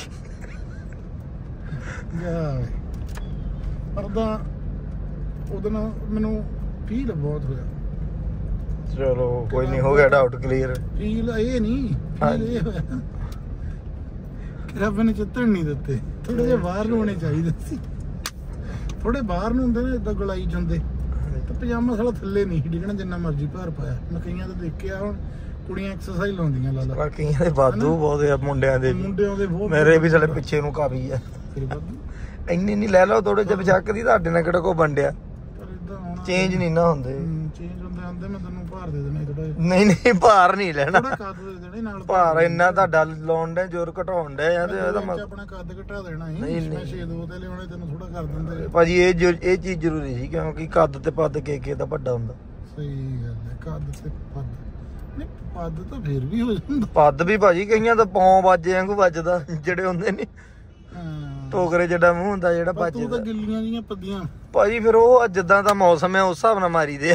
ਪਰ ਤਾਂ ਉਹਦੇ ਨਾਲ ਮੈਨੂੰ ਫੀਲ ਬਹੁਤ ਹੋਇਆ। ਚਲੋ ਕੋਈ ਨਹੀਂ, ਹੋ ਗਿਆ ਡਾਊਟ ਕਲੀਅਰ। ਫੀਲ ਇਹ ਨਹੀਂ, ਫੀਲ ਇਹ ਹੋਇਆ ਕਿ ਰੱਬ ਨੇ ਚਿੱਤਣ ਨਹੀਂ ਦਿੱਤੇ। ਥੋੜੇ ਜਿਹੇ ਬਾਹਰ ਨੂੰ ਹੋਣੇ ਚਾਹੀਦੇ ਸੀ। ਥੋੜੇ ਬਾਹਰ ਨੂੰ ਹੁੰਦੇ ਨੇ ਏਦਾਂ ਗੁਲਾਈ ਜਾਂਦੇ। ਤੇ ਪਜਾਮਾ ਸਾਲਾ ਥੱਲੇ ਨਹੀਂ ਡਿੱਗਣਾ, ਜਿੰਨਾ ਮਰਜ਼ੀ ਭਾਰ ਪਾਇਆ। ਮੈਂ ਕਈਆਂ ਤੇ ਦੇਖਿਆ, ਹੁਣ ਕੁੜੀਆਂ ਐਕਸਰਸਾਈਜ਼ ਲਾਉਂਦੀਆਂ ਲਾ ਲਾ। ਕਈਆਂ ਦੇ ਵਾਧੂ ਬਹੁਤ ਆ, ਮੁੰਡਿਆਂ ਦੇ ਬਹੁਤ। ਮੇਰੇ ਵੀ ਸਾਲੇ ਪਿੱਛੇ ਨੂੰ ਕਾਫੀ ਆ। ਇੰਨੀ ਨਹੀਂ ਲੈ ਲਓ, ਥੋੜੇ ਜਿਹਾ ਚੱਕ ਦੀ, ਤੁਹਾਡੇ ਨਾਲ ਕਿਹੜਾ ਕੋ ਵੰਡਿਆ। ਚੇਂਜ ਨਹੀਂ ਨਾ ਹੁੰਦੇ। ਚੇਂਜ ਹੁੰਦੇ ਆਂਦੇ ਮੈਂ ਤੈਨੂੰ ਭਾਰ ਦੇ ਦੇਣਾ ਥੋੜਾ। ਨਹੀਂ ਭਾਰ ਨਹੀਂ ਲੈਣਾ, ਥੋੜਾ ਕੱਦ ਦੇ ਦੇਣੇ ਨਾਲ। ਭਾਰ ਇੰਨਾ ਤੁਹਾਡਾ ਲਾਉਣ ਦਾ ਜ਼ੋਰ ਘਟਾਉਣ ਦਾ ਜਾਂ ਤੇ ਇਹਦਾ ਮਤਲਬ ਆਪਣਾ ਕੱਦ ਘਟਾ ਦੇਣਾ ਸੀ। ਮੈਂ 6'2" ਤੇ ਲਿਆਉਣੇ, ਤੈਨੂੰ ਥੋੜਾ ਕਰ ਦਿੰਦੇ ਭਾਜੀ। ਇਹ ਚੀਜ਼ ਜ਼ਰੂਰੀ ਸੀ, ਕਿਉਂਕਿ ਕੱਦ ਤੇ ਪੱਦ ਕੇ ਦਾ ਵੱਡਾ ਹੁੰਦਾ। ਸਹੀ ਗੱਲ ਹੈ, ਕੱਦ ਤੇ ਪੱਦ ਨਹੀਂ, ਪੱਦ ਤਾਂ ਫੇਰ ਵੀ ਹੋ ਜਾਂਦਾ। ਪੱਦ ਵੀ ਭਾਜੀ ਕਈਆਂ ਦਾ ਪੌਂ ਵੱਜੇ ਵਾਂਗੂ ਵੱਜਦਾ, ਜਿਹੜੇ ਹੁੰਦੇ ਨੇ ਟੋਕਰੇ ਜਿਹੜਾ ਮੂੰਹ ਹੁੰਦਾ, ਜਿਹੜਾ ਵੱਜਦਾ। ਤੂੰ ਤਾਂ ਗਿੱਲੀਆਂ ਜੀਆਂ ਪੱਦੀਆਂ ਭਾਜੀ, ਫਿਰ ਉਹ ਜਿੱਦਾਂ ਦਾ ਮੌਸਮ ਹੈ ਉਸ ਹਿਸਾਬ ਨਾਲ ਮਾਰੀਦੇ ਆ।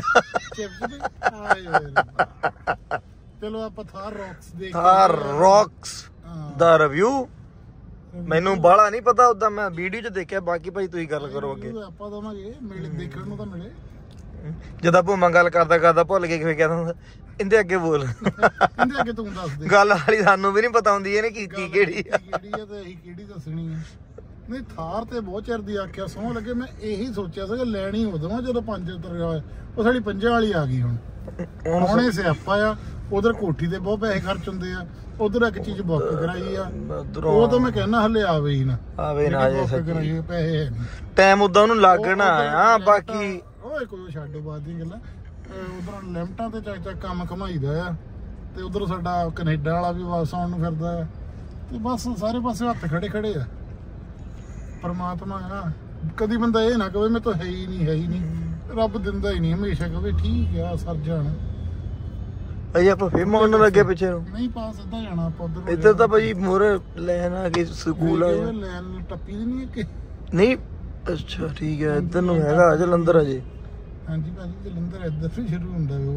ਚਲੋ ਆਪਾਂ ਥਾਰ ਰੌਕਸ ਦਾ ਰਿਵਿਊ ਮੈਨੂੰ ਬਾਹਲਾ ਨਹੀਂ ਪਤਾ, ਉਦਾਂ ਮੈਂ ਵੀਡੀਓ 'ਚ ਦੇਖਿਆ। ਬਾਕੀ ਭਾਈ ਤੁਸੀਂ ਗੱਲ ਕਰੋ ਅੱਗੇ। ਆਪਾਂ ਦਵਾਂਗੇ ਮਿਲੇ, ਦੇਖਣ ਨੂੰ ਤਾਂ ਮਿਲੇ। ਜਦੋਂ ਭੂਮਾ ਗੱਲ ਕਰਦਾ ਭੁੱਲ ਕੇ ਕਿਵੇਂ ਕਹਿੰਦਾ, ਇਹਦੇ ਅੱਗੇ ਬੋਲ, ਇਹਦੇ ਅੱਗੇ ਤੂੰ ਦੱਸ ਦੇ। ਗੱਲ ਵਾਲੀ ਸਾਨੂੰ ਵੀ ਨਹੀਂ ਪਤਾ ਹੁੰਦੀ ਇਹਨੇ ਕੀਤੀ ਕਿਹੜੀ ਆ ਤੇ ਅਸੀਂ ਕਿਹੜੀ ਦੱਸਣੀ ਆ। ਨਹੀਂ ਥਾਰ ਤੇ ਬਹੁਤ ਚਿਰ ਦੀ ਆਖਿਆ, ਸੌਂ ਲੱਗੇ। ਮੈਂ ਇਹੀ ਸੋਚਿਆ ਸੀ ਲੈਣੀ ਉਦੋਂ ਜਦੋਂ 5 ਉਤਰ, ਉਹ ਸਾਡੀ 5 ਵਾਲੀ ਆ ਗਈ। ਹੁਣ ਇਹ ਸਿਆਪਾ ਆ। ਉਧਰ ਕੋਠੀ ਤੇ ਬਹੁਤ ਪੈਸੇ ਖਰਚ ਹੁੰਦੇ ਆ, ਉਧਰ ਇੱਕ ਚੀਜ਼ ਬੁੱਕ ਕਰਾਈ ਆ, ਉਹ ਤਾਂ ਮੈਂ ਕਹਿੰਦਾ ਹਲੇ ਆਵੇ ਹੀ ਨਾ, ਆਵੇ ਨਾ ਜੇ ਕਰਾਈ ਪੈਸੇ ਹੈ ਨਹੀਂ, ਟਾਈਮ ਉਦਾਂ ਉਹਨੂੰ ਲੱਗਣਾ ਆ। ਬਾਕੀ ਓਏ ਕੋਈ ਛੱਡੋ ਬਾਅਦ ਦੀ ਗੱਲਾਂ। ਉਧਰ ਲਿਮਟਾਂ ਤੇ ਚੱਕ ਕੰਮ ਕਮਾਈਦਾ ਆ, ਤੇ ਉਧਰ ਸਾਡਾ ਕੈਨੇਡਾ ਵਾਲਾ ਵੀ ਵਾਪਸ ਆਉਣ ਨੂੰ ਫਿਰਦਾ ਆ। ਤੇ ਬਸ ਸਾਰੇ ਪਾਸੇ ਹੱਥ ਖੜੇ ਆ। ਪਰਮਾਤਮਾ ਆ, ਕਦੀ ਬੰਦਾ ਇਹ ਨਾ ਕਵੇ ਮੈਂ ਤਾਂ ਹੈ ਹੀ ਨਹੀਂ। ਰੱਬ ਦਿੰਦਾ ਹੀ ਨਹੀਂ, ਹਮੇਸ਼ਾ ਕਵੇ ਠੀਕ ਆ ਸਰ ਜਾਣ। ਭਾਈ ਆਪਾਂ ਫੇਰ ਮੋੜਨ ਲੱਗੇ ਪਿੱਛੇ ਨੂੰ, ਨਹੀਂ ਪਾਸ ਸਿੱਧਾ ਜਾਣਾ ਆਪਾਂ ਉਧਰ। ਇੱਧਰ ਤਾਂ ਭਾਜੀ ਮੋਰੇ ਲੈਣ ਆ ਕੇ ਸਕੂਲ ਆ, ਲੈਣ ਟੱਪੀ ਦੀ ਨਹੀਂ ਕਿ ਨਹੀਂ। ਅੱਛਾ ਠੀਕ ਹੈ, ਇੱਧਰ ਨੂੰ ਹੈਗਾ ਜਲੰਧਰ ਅਜੇ। ਹਾਂਜੀ ਭਾਜੀ ਜਲੰਧਰ ਇੱਧਰ ਤੋਂ ਸ਼ੁਰੂ ਹੁੰਦਾ ਹੋਰ।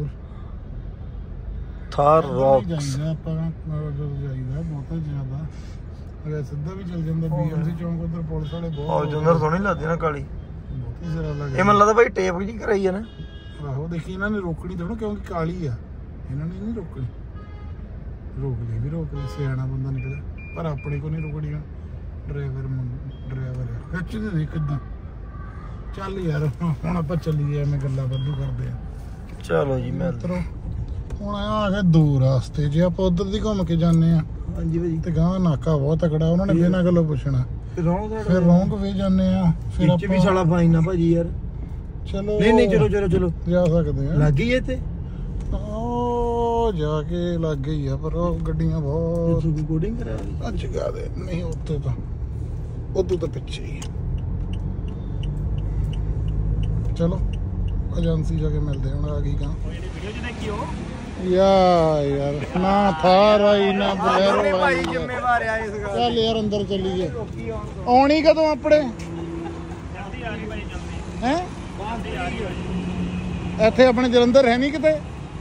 ਥਾਰ ਰੌਕਸ ਜਾਈਦਾ ਆਪਾਂ, ਜਾਈਦਾ ਬਹੁਤ ਜ਼ਿਆਦਾ। ਅਗਰ ਸਿੱਧਾ ਵੀ ਚੱਲ ਜਾਂਦਾ BMC ਚੌਂਕ, ਉਧਰ ਪੁਲਿਸ ਵਾਲੇ ਬਹੁਤ। ਜਲੰਧਰ ਸੋਹਣੀ ਲੱਗਦੀ ਨਾ ਕਾਲੀ, ਬਹੁਤ ਹੀ ਜ਼ਰਾ ਲੱਗਦਾ। ਇਹ ਮੈਨੂੰ ਲੱਗਦਾ ਭਾਈ ਟੇਪ ਜੀ ਕਰਾਈ ਆ ਨਾ। ਆਹੋ ਦੇਖੀ ਇਹਨਾਂ ਨੇ ਰੋਕਣੀ ਥੋੜਾ, ਕਿਉਂਕਿ ਕਾਲੀ ਆ। ਇਹਨਾਂ ਨੇ ਨਹੀਂ ਰੋਕਣੀ, ਰੋਕ ਲਈ ਸਿਆਣਾ ਬੰਦਾ ਨਿਕਲਿਆ। ਪਰ ਆਪਣੇ ਕੋ ਨਹੀਂ ਰੁਕਣੀ। ਡਰਾਈਵਰ ਖਿੱਚਦੇ ਦੇਖ ਕਿੱਦਾਂ। ਚੱਲ ਯਾਰ ਹੁਣ ਆਪਾਂ ਚੱਲੀਏ, ਐਵੇਂ ਗੱਲਾਂ ਬੱਧੂ ਕਰਦੇ ਆ। ਚਲੋ ਜੀ ਮਿੱਤਰੋ, ਹੁਣ ਆ ਗਏ ਦੋ ਰਾਸਤੇ। ਜੇ ਆਪਾਂ ਉਧਰ ਦੀ ਘੁੰਮ ਕੇ ਜਾਂਦੇ ਆ, ਹਾਂਜੀ ਭਾਜੀ, ਤੇ ਗਾਂ ਨਾਕਾ ਬਹੁਤ ਤਕੜਾ, ਉਹਨਾਂ ਨੇ ਬਿਨਾਂ ਗੱਲੋਂ ਪੁੱਛਣਾ। ਫਿਰ ਰੌਂਗ ਵੇ ਜਾਂਦੇ ਆ, ਫਿਰ ਆਪਾਂ ਵੀ ਸਾਲਾ ਫਾਈਨ ਨਾ ਭਾਜੀ ਯਾਰ। ਚਲੋ ਨਹੀਂ ਚਲੋ ਜਾ ਸਕਦੇ ਆ। ਲੱਗ ਗਈ ਇਹ ਤੇ ਉਹ ਜਾ ਕੇ ਲੱਗ ਗਈ ਆ, ਪਰ ਉਹ ਗੱਡੀਆਂ ਬਹੁਤ ਕੋਡਿੰਗ ਕਰਾ ਅੱਜ ਗਾ ਦੇ ਨਹੀਂ। ਉੱਥੇ ਤਾਂ ਉਦੋਂ ਤਾਂ ਪਿੱਛੇ ਹੀ। ਚਲੋ ਏਜੰਸੀ ਜਾ ਕੇ ਮਿਲਦੇ ਹੁਣ ਆ ਗਈ ਕਾਂ ਯਾਰ ਨਾ ਥਾਰ ਆਈ ਨਾ ਬਲੈਰੋ ਆਈ ਜ਼ਿੰਮੇਵਾਰ ਆ ਇਸ ਗੱਲ ਚੱਲ ਯਾਰ ਅੰਦਰ ਚੱਲੀਏ ਆਉਣੀ ਕਦੋਂ ਆਪਣੇ ਹੈ ਇੱਥੇ ਆਪਣੇ ਜਲੰਧਰ ਹੈ ਨਹੀਂ ਕਿਤੇ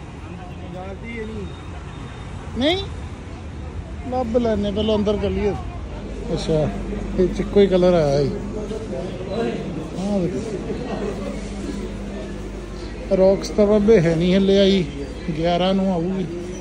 ਨਹੀਂ ਲੱਭ ਲੈਣੇ ਪਹਿਲਾਂ ਅੰਦਰ ਚੱਲੀਏ ਅੱਛਾ ਇਹ ਚ ਕੋਈ ਕਲਰ ਆਇਆ ਜੀ ਰੌਕਸ ਤਾਂ ਬਾਬੇ ਹੈ ਨਹੀਂ ਹਲੇ ਆਈ 11 ਨੂੰ ਆਊਗੀ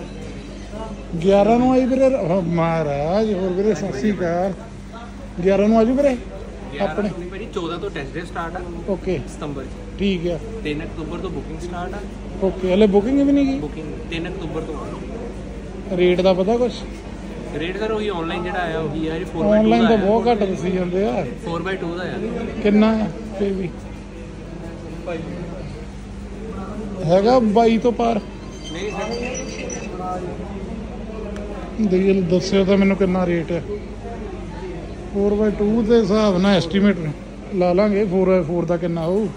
11 ਨੂੰ ਆਈ ਵੀਰੇ ਮਹਾਰਾਜ ਹੋਰ ਵੀਰੇ ਸਤਿ ਸ਼੍ਰੀ ਅਕਾਲ 11 ਨੂੰ ਆਜੂ ਵੀਰੇ ਆਪਣੇ ਭਾਜੀ 14 ਤੋਂ ਟੈਸਟ ਡੇ ਸਟਾਰਟ ਆ ਓਕੇ ਸਤੰਬਰ ਚ ਠੀਕ ਆ 3 ਅਕਤੂਬਰ ਤੋਂ ਬੁਕਿੰਗ ਸਟਾਰਟ ਆ ਓਕੇ ਹਲੇ ਬੁਕਿੰਗ ਵੀ ਨਹੀਂ ਬੁਕਿੰਗ 3 ਅਕਤੂਬਰ ਤੋਂ ਰੇਟ ਦਾ ਪਤਾ ਕੁਛ ਰੇਟ ਸਰ ਉਹੀ ਆਨਲਾਈਨ ਜਿਹੜਾ ਆਇਆ ਉਹੀ ਆ 4x2 ਦਾ ਆਨਲਾਈਨ ਤਾਂ ਬਹੁਤ ਘੱਟ ਦੱਸੀ ਜਾਂਦੇ ਆ 4x2 ਦਾ ਆ ਕਿੰਨਾ ਆ ਤੇ ਵੀ ਹੈਗਾ 22 ਤੋਂ ਪਾਰ ਨਹੀਂ ਦੇਖੋ ਦੱਸਿਓ ਤਾਂ ਮੈਨੂੰ ਕਿੰਨਾ ਰੇਟ ਹੈ 4x2 ਦੇ ਹਿਸਾਬ ਨਾਲ ਐਸਟੀਮੇਟ ਲਾ ਲਾਂਗੇ 4x4 ਦਾ ਕਿੰਨਾ ਹੋਊ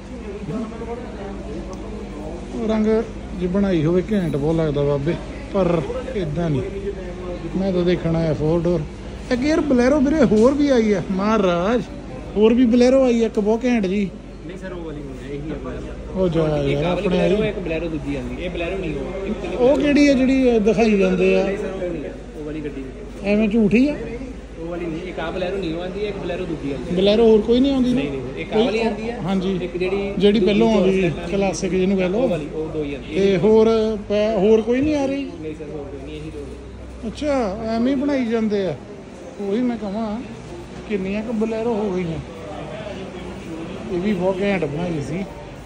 ਰੰਗ ਜੇ ਬਣਾਈ ਹੋਵੇ ਘੈਂਟ ਬਹੁਤ ਲੱਗਦਾ ਬਾਬੇ ਪਰ ਇਦਾਂ ਨਹੀਂ ਮੈਂ ਤਾਂ ਦੇਖਣਾ ਹੈ 4 ਡੋਰ ਇੱਕ ਯਾਰ ਬਲੈਰੋ ਵੀਰੇ ਹੋਰ ਵੀ ਆਈ ਹੈ ਮਹਾਰਾਜ ਹੋਰ ਵੀ ਬਲੈਰੋ ਆਈ ਹੈ ਇੱਕ ਬਹੁਤ ਘੈਂਟ ਜੀ ਨਹੀਂ ਸਰ ਉਹ ਵਾਲੀ ਨਹੀਂ ਇਹੀ ਆ ਉਹ ਜਾ ਯਾਰ ਆਪਣੇ ਬਲੈਰੋ ਇੱਕ ਬਲੈਰੋ ਦੂਜੀ ਆਂਦੀ ਇਹ ਬਲੈਰੋ ਨਹੀਂ ਉਹ ਕਿਹੜੀ ਹੈ ਜਿਹੜੀ ਦਿਖਾਈ ਜਾਂਦੇ ਆ ਸਰ ਉਹ ਨਹੀਂ ਉਹ ਵਾਲੀ ਗੱਡੀ ਐਵੇਂ ਝੂਠੀ ਆ ਉਹ ਵਾਲੀ ਨਹੀਂ ਇੱਕ ਆ ਬਲੈਰੋ ਨਹੀਂ ਆਂਦੀ ਇੱਕ ਬਲੈਰੋ ਦੂਜੀ ਆਂਦੀ ਬਲੈਰੋ ਹੋਰ ਕੋਈ ਨਹੀਂ ਆਉਂਦੀ ਨਹੀਂ ਨਹੀਂ ਇੱਕ ਆ ਵਾਲੀ ਆਂਦੀ ਆ ਹਾਂਜੀ ਇੱਕ ਜਿਹੜੀ ਪਹਿਲੋਂ ਆਉਂਦੀ ਕਲਾਸਿਕ ਜਿਹਨੂੰ ਕਹ ਲਓ ਵਾਲੀ ਉਹ ਦੋ ਹੀ ਆਂਦੀ ਤੇ ਹੋਰ ਕੋਈ ਨਹੀਂ ਆ ਰਹੀ ਨਹੀਂ ਸਰ ਹੋਰ ਕੋਈ ਨਹੀਂ ਇਹੀ ਦੋ ਅੱਛਾ ਐਵੇਂ ਹੀ ਬਣਾਈ ਜਾਂਦੇ ਆ ਉਹੀ ਮੈਂ ਕਹਾਂ ਕਿੰਨੀਆਂ ਕੁ ਬਲੈਰੋ ਹੋ ਗਈਆਂ ਇਹ ਵੀ ਬਹੁਤ ਘੈਂਟ ਬਣਾਈ ਸੀ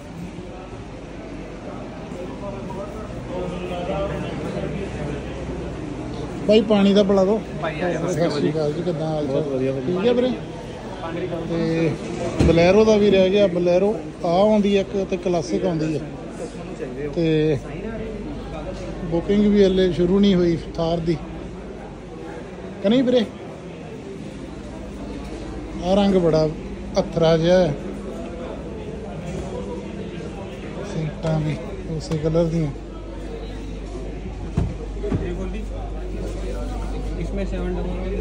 ਭਾਈ ਪਾਣੀ ਦਾ ਪਿਲਾ ਦਿਓ ਸਤਿ ਸ਼੍ਰੀ ਅਕਾਲ ਜੀ ਕਿੱਦਾਂ ਹਾਲ ਚਾਲ ਠੀਕ ਹੈ ਵੀਰੇ ਤੇ ਬਲੈਰੋ ਦਾ ਵੀ ਰਹਿ ਗਿਆ ਬਲੈਰੋ ਆ ਆਉਂਦੀ ਇੱਕ ਤੇ ਕਲਾਸਿਕ ਆਉਂਦੀ ਹੈ ਤੇ ਬੁਕਿੰਗ ਵੀ ਹਲੇ ਸ਼ੁਰੂ ਨਹੀਂ ਹੋਈ ਥਾਰ ਦੀ ਕਿ ਨਹੀਂ ਵੀਰੇ ਆ ਰੰਗ ਬੜਾ ਅਥਰਾ ਜਿਹਾ ਹੈ ਸੀਟਾਂ ਵੀ ਉਸੇ ਕਲਰ ਦੀਆਂ इसमें 7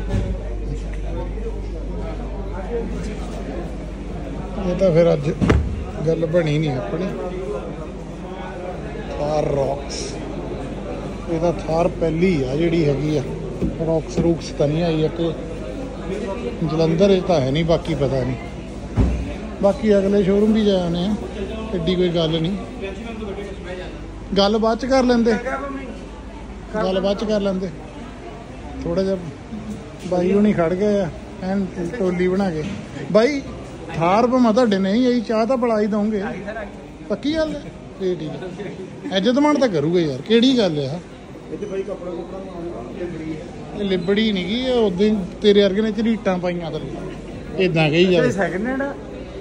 ਇਹ ਤਾਂ ਫਿਰ ਅੱਜ ਗੱਲ ਬਣੀ ਨਹੀਂ ਆਪਣੀ ਥਾਰ ਰੌਕਸ ਇਹਦਾ ਥਾਰ ਪਹਿਲੀ ਆ ਜਿਹੜੀ ਹੈਗੀ ਆ ਰੌਕਸ ਰੂਕਸ ਤਾਂ ਨਹੀਂ ਆਈ ਇੱਕ ਜਲੰਧਰ ਇਹ ਤਾਂ ਹੈ ਨਹੀਂ ਬਾਕੀ ਪਤਾ ਨਹੀਂ ਬਾਕੀ ਅਗਲੇ ਸ਼ੋਰੂਮ ਵੀ ਜਾ ਆਉਂਦੇ ਆ ਐਡੀ ਕੋਈ ਗੱਲ ਨਹੀਂ ਗੱਲ ਬਾਅਦ ਚ ਕਰ ਲੈਂਦੇ ਥੋੜਾ ਜਿਹਾ ਬਾਈ ਹੁਣੀ ਖੜ ਗਏ ਆ ਐਨ ਟੋਲੀ ਬਣਾ ਕੇ ਬਾਈ ਥਾਰ ਭਾਵੇਂ ਤੁਹਾਡੇ ਨਹੀਂ ਆਈ ਚਾਹ ਤਾਂ ਬੁਲਾ ਹੀ ਦਊਂਗੇ ਪੱਕੀ ਗੱਲ ਹੈ ਇਹ ਠੀਕ ਹੈ ਇੱਜ਼ਤਮਾਨ ਤਾਂ ਕਰੂਗਾ ਯਾਰ ਕਿਹੜੀ ਗੱਲ ਆ ਇਹ ਲਿਬੜੀ ਨਹੀਂ ਗਈ ਉਦੋਂ ਹੀ ਤੇਰੇ ਵਰਗੇ ਨੇ ਝਰੀਟਾਂ ਪਾਈਆਂ ਥੱਲੇ ਇਦਾਂ ਕਹੀ ਜਾਵੇ ਸੈਕਿੰਡ ਹੈਂਡ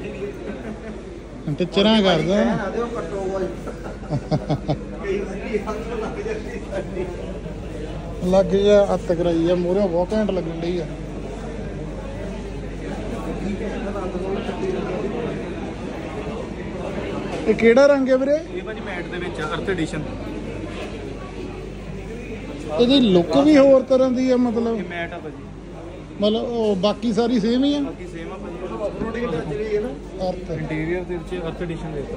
ਟਿਚਰਾਂ ਕਰਦਾ ਲੱਗ ਜਾ ਹੱਥ ਕਰਾਈ ਆ ਮੂਹਰੇ ਬਹੁਤ ਘੈਂਟ ਲੱਗਣ ਡਈ ਆ ਇਹ ਕਿਹੜਾ ਰੰਗ ਹੈ ਵੀਰੇ ਇਹ ਭਾਜੀ ਮੈਟ ਦੇ ਵਿੱਚ ਅਰਥ ਐਡੀਸ਼ਨ ਇਹਦੀ ਲੁੱਕ ਵੀ ਹੋਰ ਤਰ੍ਹਾਂ ਦੀ ਆ ਮਤਲਬ ਇਹ ਮੈਟ ਆ ਭਾਜੀ ਮਤਲਬ ਉਹ ਬਾਕੀ ਸਾਰੀ ਸੇਮ ਹੀ ਆ ਬਾਕੀ ਸੇਮ ਆ ਭਾਜੀ ਅਰਥ ਇੰਟੀਰੀਅਰ ਦੇ ਵਿੱਚ ਅਰਥ ਐਡੀਸ਼ਨ ਦੇ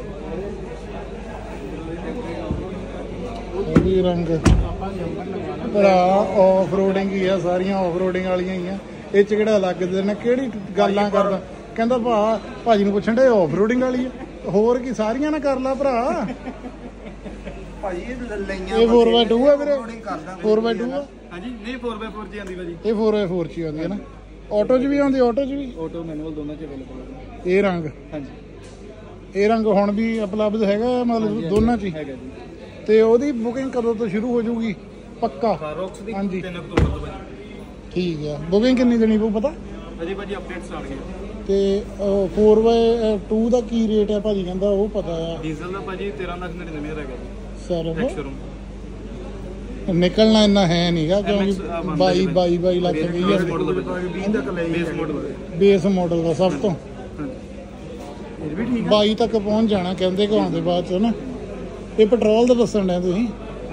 ਇਹ ਵੀ ਰੰਗ ਭਰਾ ਆਫ ਰੋਡਿੰਗ ਹੀ ਆ ਸਾਰੀਆਂ ਆਫ ਰੋਡਿੰਗ ਵਾਲੀਆਂ ਹੀ ਆ ਇਹ ਚ ਕਿਹੜਾ ਲੱਗਦੇ ਨੇ ਕਿਹੜੀ ਗੱਲਾਂ ਕਰਦਾ ਕਹਿੰਦਾ ਭਾਜੀ ਨੂੰ ਪੁੱਛਣ ਡੇ ਆਫ ਰੋਡਿੰਗ ਵਾਲੀ ਆ ਹੋਰ ਕੀ ਸਾਰੀਆਂ ਨਾ ਕਰ ਲਾ ਭਰਾ ਭਾਜੀ ਇਹ ਲਈਆਂ ਇਹ 4x2 ਆ ਵੀਰੇ 4x2 ਆ ਹਾਂਜੀ ਨਹੀਂ 4x4 ਚ ਆਂਦੀ ਭਾਜੀ ਇਹ 4x4 ਚ ਆਉਂਦੀ ਹੈ ਨਾ ਆਟੋ 'ਚ ਵੀ ਆਉਂਦੀ ਆਟੋ 'ਚ ਵੀ ਆਟੋ ਮੈਨੂਅਲ ਦੋਨਾਂ ਚ ਅਵੇਲੇਬਲ ਇਹ ਰੰਗ ਹਾਂਜੀ ਇਹ ਰੰਗ ਹੁਣ ਵੀ ਉਪਲਬਧ ਹੈਗਾ ਮਤਲਬ ਦੋਨਾਂ 'ਚ ਹੀ ਹੈਗਾ ਜੀ ਤੇ ਉਹਦੀ ਬੁਕਿੰਗ ਕਦੋਂ ਤੋਂ ਸ਼ੁਰੂ ਹੋ ਜਾਊਗੀ ਪੱਕਾ ਰੌਕਸ ਦੀ ਹਾਂਜੀ 3 ਅਕਤੂਬਰ ਤੋਂ ਭਾਜੀ ਠੀਕ ਆ ਬੁਕਿੰਗ ਕਿੰਨੀ ਦੇਣੀ ਪਊ ਪਤਾ ਅਜੇ ਭਾਜੀ ਅਪਡੇਟਸ ਆ ਗਏ ਤੇ 4x2 ਦਾ ਕੀ ਰੇਟ ਹੈ ਭਾਜੀ ਕਹਿੰਦਾ ਉਹ ਪਤਾ ਆ ਡੀਜ਼ਲ ਦਾ ਭਾਜੀ 13,99,000 ਹੈਗਾ ਜੀ ਸਰ ਸ਼ੋਰੂਮ ਨਿਕਲਣਾ ਇੰਨਾ ਹੈ ਨਹੀਂਗਾ ਕਿਉਂਕਿ 22 ਲੱਖ ਦੀ ਮਾਡਲ ਦਾ 20 ਤੱਕ ਲੈ ਬੇਸ ਮਾਡਲ ਬੇਸ ਮਾਡਲ ਦਾ ਸਭ ਤੋਂ ਫਿਰ ਵੀ ਠੀਕ 22 ਤੱਕ ਪਹੁੰਚ ਜਾਣਾ ਕਹਿੰਦੇ ਕਿ ਆਉਂਦੇ ਬਾਅਦ ਚ ਨਾ। ਇਹ ਪੈਟਰੋਲ ਦਾ ਦੱਸਣ ਡਿਆ ਤੁਸੀਂ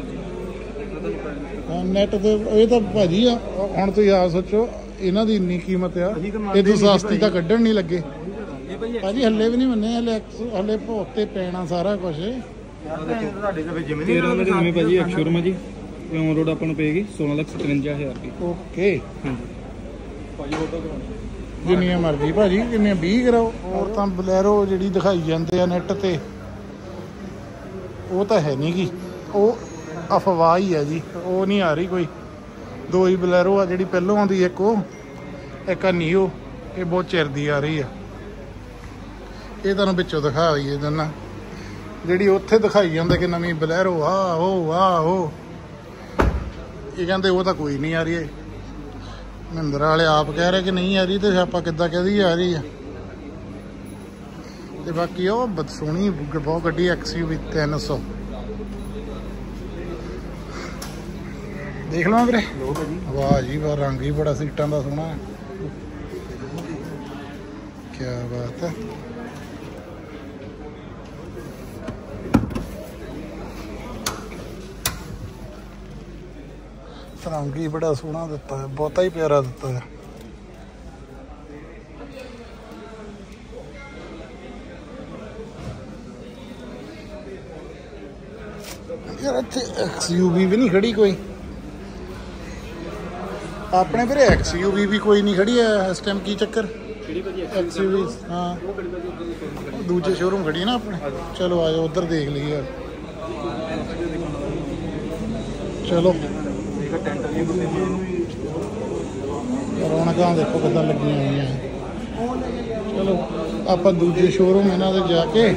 ਨੈਟ ਤੇ। ਇਹ ਤਾਂ ਭਾਜੀ ਆ ਹੁਣ ਤੁਸੀਂ ਆਪ ਸੋਚੋ ਇਹਨਾਂ ਦੀ ਇੰਨੀ ਕੀਮਤ ਆ, ਇਹ ਤੋਂ ਸਸਤੀ ਤਾਂ ਕੱਢਣ ਨਹੀਂ ਲੱਗੇ ਭਾਜੀ। ਹੱਲੇ ਵੀ ਨਹੀਂ ਮੰਨੇ, ਹੱਲੇ ਭੋਤੇ ਪੈਣਾ ਸਾਰਾ ਕੁਝ। ਤੁਹਾਡੇ ਤੇ ਜਿਵੇਂ 1399 ਭਾਜੀ ਐਕਸ਼ੋਰੂਮ ਜੀ, ਔਨ ਰੋਡ ਆਪਾਂ ਨੂੰ ਪਏਗੀ 16,57,000 ਦੀ। ਓਕੇ ਹਾਂਜੀ ਭਾਜੀ ਫੋਟੋ ਕਰਾਉਣੀ ਜਿੰਨੀਆਂ ਮਰਜ਼ੀ ਭਾਜੀ, ਕਿੰਨੀਆਂ 20 ਕਰਾਓ। ਹੋਰ ਤਾਂ ਬਲੈਰੋ ਜਿਹੜੀ ਦਿਖਾਈ ਜਾਂਦੇ ਆ ਨੈਟ ਤੇ ਉਹ ਤਾਂ ਹੈ ਨਹੀਂ ਗੀ, ਉਹ ਅਫਵਾਹ ਹੀ ਆ ਜੀ, ਉਹ ਨਹੀਂ ਆ ਰਹੀ ਕੋਈ। ਦੋ ਹੀ ਬਲੈਰੋ ਆ, ਜਿਹੜੀ ਪਹਿਲੋਂ ਆਉਂਦੀ ਇੱਕ ਉਹ, ਇੱਕ ਆ ਨੀਓ, ਇਹ ਬਹੁਤ ਚਿਰ ਦੀ ਆ ਰਹੀ ਆ। ਇਹ ਤੁਹਾਨੂੰ ਵਿੱਚੋਂ ਦਿਖਾ ਦਈਏ ਦਿੰਦਾ, ਜਿਹੜੀ ਉੱਥੇ ਦਿਖਾਈ ਜਾਂਦੇ ਕਿ ਨਵੀਂ ਬਲੈਰੋ ਆ ਉਹ ਇਹ ਕਹਿੰਦੇ ਉਹ ਤਾਂ ਕੋਈ ਨਹੀਂ ਆ ਰਹੀ। ਮਹਿੰਦਰਾ ਵਾਲੇ ਆਪ ਕਹਿ ਰਹੇ ਕਿ ਨਹੀਂ ਆ ਰਹੀ, ਤੇ ਆਪਾਂ ਕਿੱਦਾਂ ਕਹਦੀ ਆ ਰਹੀ ਆ। ਤੇ ਬਾਕੀ ਉਹ ਸੋਹਣੀ ਬਹੁਤ ਗੱਡੀ XUV 300 ਦੇਖ ਲਵਾਂ ਵੀਰੇ। ਵਾਹ ਜੀ ਵਾਹ, ਰੰਗ ਹੀ ਬੜਾ ਸੀਟਾਂ ਦਾ ਸੋਹਣਾ ਹੈ, ਕੀ ਬਾਤ ਹੈ। ਰੰਗ ਹੀ ਬੜਾ ਸੋਹਣਾ ਦਿੱਤਾ ਹੈ, ਬਹੁਤਾ ਹੀ ਪਿਆਰਾ ਦਿੱਤਾ ਹੈ। ਯਾਰ ਇੱਥੇ XUV ਵੀ ਨਹੀਂ ਖੜੀ ਕੋਈ ਆਪਣੇ ਵੀਰੇ, XUV ਵੀ ਕੋਈ ਨਹੀਂ ਖੜੀ ਹੈ ਇਸ ਟਾਈਮ। ਕੀ ਚੱਕਰ XUV? ਹਾਂ ਦੂਜੇ ਸ਼ੋਰੂਮ ਖੜੀ ਨਾ ਆਪਣੇ। ਚਲੋ ਆਜੋ ਉੱਧਰ ਦੇਖ ਲਈਏ ਯਾਰ। ਚਲੋ ਰੌਣਕਾਂ ਦੇਖੋ ਕਿੱਦਾਂ ਲੱਗੀਆਂ ਹੋਈਆਂ। ਚਲੋ ਆਪਾਂ ਦੂਜੇ ਸ਼ੋਰੂਮ ਇਹਨਾਂ ਦੇ ਜਾ ਕੇ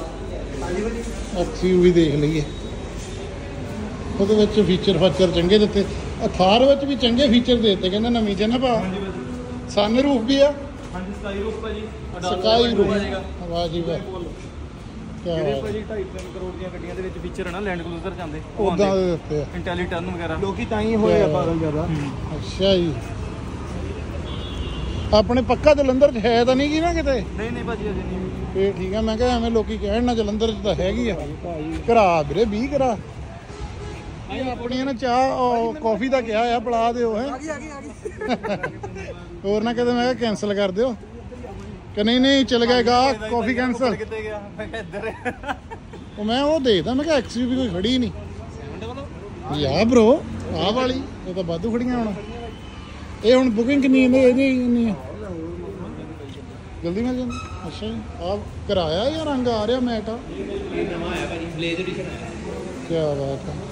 XUV ਦੇਖ ਲਈਏ। ਉਹਦੇ ਵਿੱਚ ਫੀਚਰ ਫਾਚਰ ਚੰਗੇ ਦਿੱਤੇ, ਥਾਰ ਵਿੱਚ ਵੀ ਚੰਗੇ ਫੀਚਰ ਦੇ ਦਿੱਤੇ ਕਹਿੰਦੇ ਨਵੀਂ ਚ ਨਾ ਭਾ। ਸਨ ਰੂਫ ਵੀ ਆ। ਹਾਂਜੀ ਸਕਾਈ ਰੂਫ ਭਾਜੀ, ਸਕਾਈ ਰੂਫ। ਵਾਹ ਜੀ ਵਾਹ, ਜਿਹੜੇ ਭਾਜੀ 2.5 ਕਰੋੜ ਦੀਆਂ ਗੱਡੀਆਂ ਦੇ ਵਿੱਚ ਫੀਚਰ ਹੈ ਨਾ ਲੈਂਡ ਕਰੂਜ਼ਰ ਜਾਂਦੇ ਉਦਾਂ ਦੇ ਦਿੱਤੇ ਆ। ਇੰਟੈਲੀਟਰਨ ਵਗੈਰਾ ਲੋਕੀ ਤਾਂ ਹੀ ਹੋਏ ਆ ਪਾਗਲ ਜ਼ਿਆਦਾ। ਅੱਛਾ ਜੀ, ਆਪਣੇ ਪੱਕਾ ਜਲੰਧਰ ਚ ਹੈ ਤਾਂ ਨਹੀਂ ਗੀ ਨਾ ਕਿਤੇ? ਨਹੀਂ ਭਾਜੀ ਅਜੇ ਨਹੀਂ। ਫੇਰ ਠੀਕ ਆ। ਮੈਂ ਕਿਹਾ ਐਵੇਂ ਲੋਕੀ ਕਹਿਣ ਨਾ ਜਲੰਧਰ ਚ ਤਾਂ ਹੈਗੀ ਆ। ਕਰਾ ਵੀਰੇ 20 ਕਰਾ। ਆਪਣੀਆਂ ਨਾ ਚਾਹ ਕਾਫੀ ਦਾ ਕਿਹਾ ਆ, ਪਿਲਾ ਦਿਓ ਹੈ। ਹੋਰ ਨਾ ਕਿਤੇ ਮੈਂ ਕਿਹਾ ਕੈਂਸਲ ਕਰ ਦਿਓ ਕਿ ਨਹੀਂ ਚੱਲ ਗਿਆ ਕਾਫੀ ਕੈਂਸਲ। ਕਿੱਥੇ ਗਿਆ? ਮੈਂ ਕਿਹਾ ਇੱਧਰ। ਉਹ ਮੈਂ ਉਹ ਦੇਖਦਾ, ਮੈਂ ਕਿਹਾ XUV ਕੋਈ ਖੜੀ ਨਹੀਂ ਯਾ ਬ్రో। ਆਹ ਵਾਲੀ ਇਹ ਤਾਂ ਵਾਧੂ ਖੜੀਆਂ ਹੁਣ। ਇਹ ਹੁਣ ਬੁਕਿੰਗ ਕਿੰਨੀ ਇਹਦੀ ਕਿੰਨੀ ਹੈ? ਜਲਦੀ ਮਿਲ ਜਾਂਦੀ। ਅੱਛਾ ਜੀ, ਆਹ ਕਰਾਇਆ ਜਾਂ ਰੰਗ ਆ ਰਿਹਾ ਮੈਟ? ਇਹ ਨਵਾਂ ਆਇਆ ਭਾਜੀ, ਬਲੇਜ਼ ਐਡੀਸ਼ਨ ਆਇਆ। ਕੀ ਬਾਤ ਹੈ।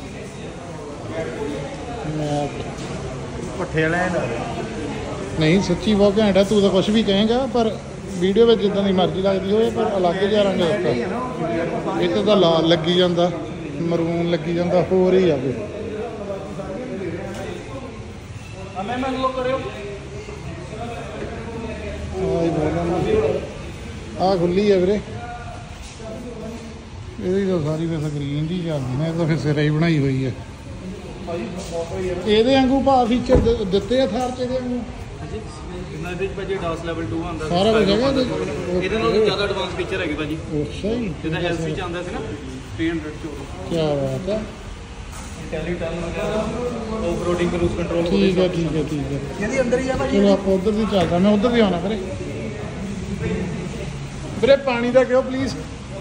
ਮੈਟ ਪੱਠੇ ਵਾਲਾ ਨਹੀਂ ਸੱਚੀ ਬਹੁਤ ਘੈਂਟ ਹੈ। ਤੂੰ ਤਾਂ ਕੁਝ ਵੀ ਕਹੇਗਾ, ਪਰ ਵੀਡੀਓ ਵਿੱਚ ਜਿੱਦਾਂ ਦੀ ਮਰਜ਼ੀ ਲੱਗਦੀ ਹੋਵੇ, ਪਰ ਅਲੱਗ ਜਿਹਾ ਰੰਗ ਦਿੱਤਾ। ਇਹ ਤਾਂ ਲਾਲ ਲੱਗੀ ਜਾਂਦਾ, ਮਰੂਨ ਲੱਗੀ ਜਾਂਦਾ, ਹੋਰ ਹੀ ਆ ਕੋਈ। ਮੈਂ ਲੋਕ ਕਰਿਓ ਆਹ ਖੁੱਲੀ ਹੈ ਵੀਰੇ। ਇਹਦੀ ਤਾਂ ਸਾਰੀ ਵੈਸੇ ਗਰੀਨ ਦੀ ਚੱਲਦੀ ਨਾ, ਇਹ ਤਾਂ ਫਿਰ ਸਿਰੇ ਹੀ ਬਣਾਈ ਹੋਈ ਹੈ। ਇਹਦੇ ਵਾਂਗੂ ਭਾ ਫੀਚਰ ਦਿੱਤੇ ਆ ਥਾਰ ਚ? ਇਹਦੇ ਵਾਂਗੂ ਇਹਨਾਂ ਦੇ ਵਿੱਚ ਭਾਜੀ ਡਾਸ ਲੈਵਲ 2 ਆਉਂਦਾ ਸਾਰਾ ਕੁਝ ਹੈਗਾ ਇਹਦੇ ਨਾਲੋਂ ਜ਼ਿਆਦਾ ਐਡਵਾਂਸ ਫੀਚਰ ਹੈਗੇ ਭਾਜੀ। ਅੱਛਾ ਜੀ, ਜਿੱਦਾਂ LC ਚ ਆਉਂਦਾ ਸੀ ਨਾ 300 ਚ। ਕੀ ਬਾਤ ਹੈ। ਇੰਟੈਲੀਟਰਨ ਵਗੈਰਾ, ਆਫ ਰੋਡਿੰਗ ਕਰੂਜ਼ ਕੰਟਰੋਲ। ਠੀਕ ਹੈ। ਇਹਦੀ ਅੰਦਰ ਹੀ ਆ ਭਾਜੀ। ਚਲੋ ਆਪਾਂ ਉਧਰ ਦੀ ਚੱਲਦਾ, ਮੈਂ ਉਧਰ ਵੀ ਆਉਣਾ ਵੀਰੇ। ਵੀਰੇ ਪਾਣੀ ਦਾ ਕਿਉਂ ਪਲੀਜ਼।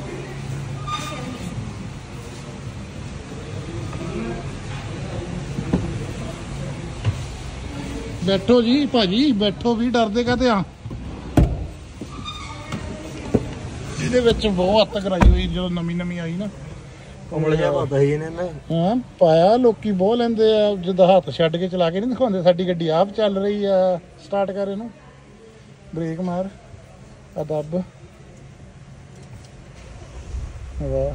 ਬੈਠੋ ਜੀ ਭਾਜੀ, ਬੈਠੋ ਵੀ, ਡਰਦੇ ਕਾਹਤੇ ਆ। ਇਹਦੇ ਵਿੱਚ ਬਹੁਤ ਹੱਤ ਕਰਾਈ ਹੋਈ ਜਦੋਂ ਨਵੀਂ ਆਈ ਨਾ। ਕਮਲ ਜਿਹਾ ਪਾਤਾ ਸੀ ਇਹਨੇ ਨਾ। ਹਾਂ ਪਾਇਆ, ਲੋਕੀ ਬਹੁਤ ਲੈਂਦੇ ਆ। ਜਿੱਦਾਂ ਹੱਥ ਛੱਡ ਕੇ ਚਲਾ ਕੇ ਨਹੀਂ ਦਿਖਾਉਂਦੇ। ਸਾਡੀ ਗੱਡੀ ਆਪ ਚੱਲ ਰਹੀ ਆ। ਸਟਾਰਟ ਕਰ ਇਹਨੂੰ, ਬ੍ਰੇਕ ਮਾਰ, ਆ ਦੱਬ। ਵਾਹ,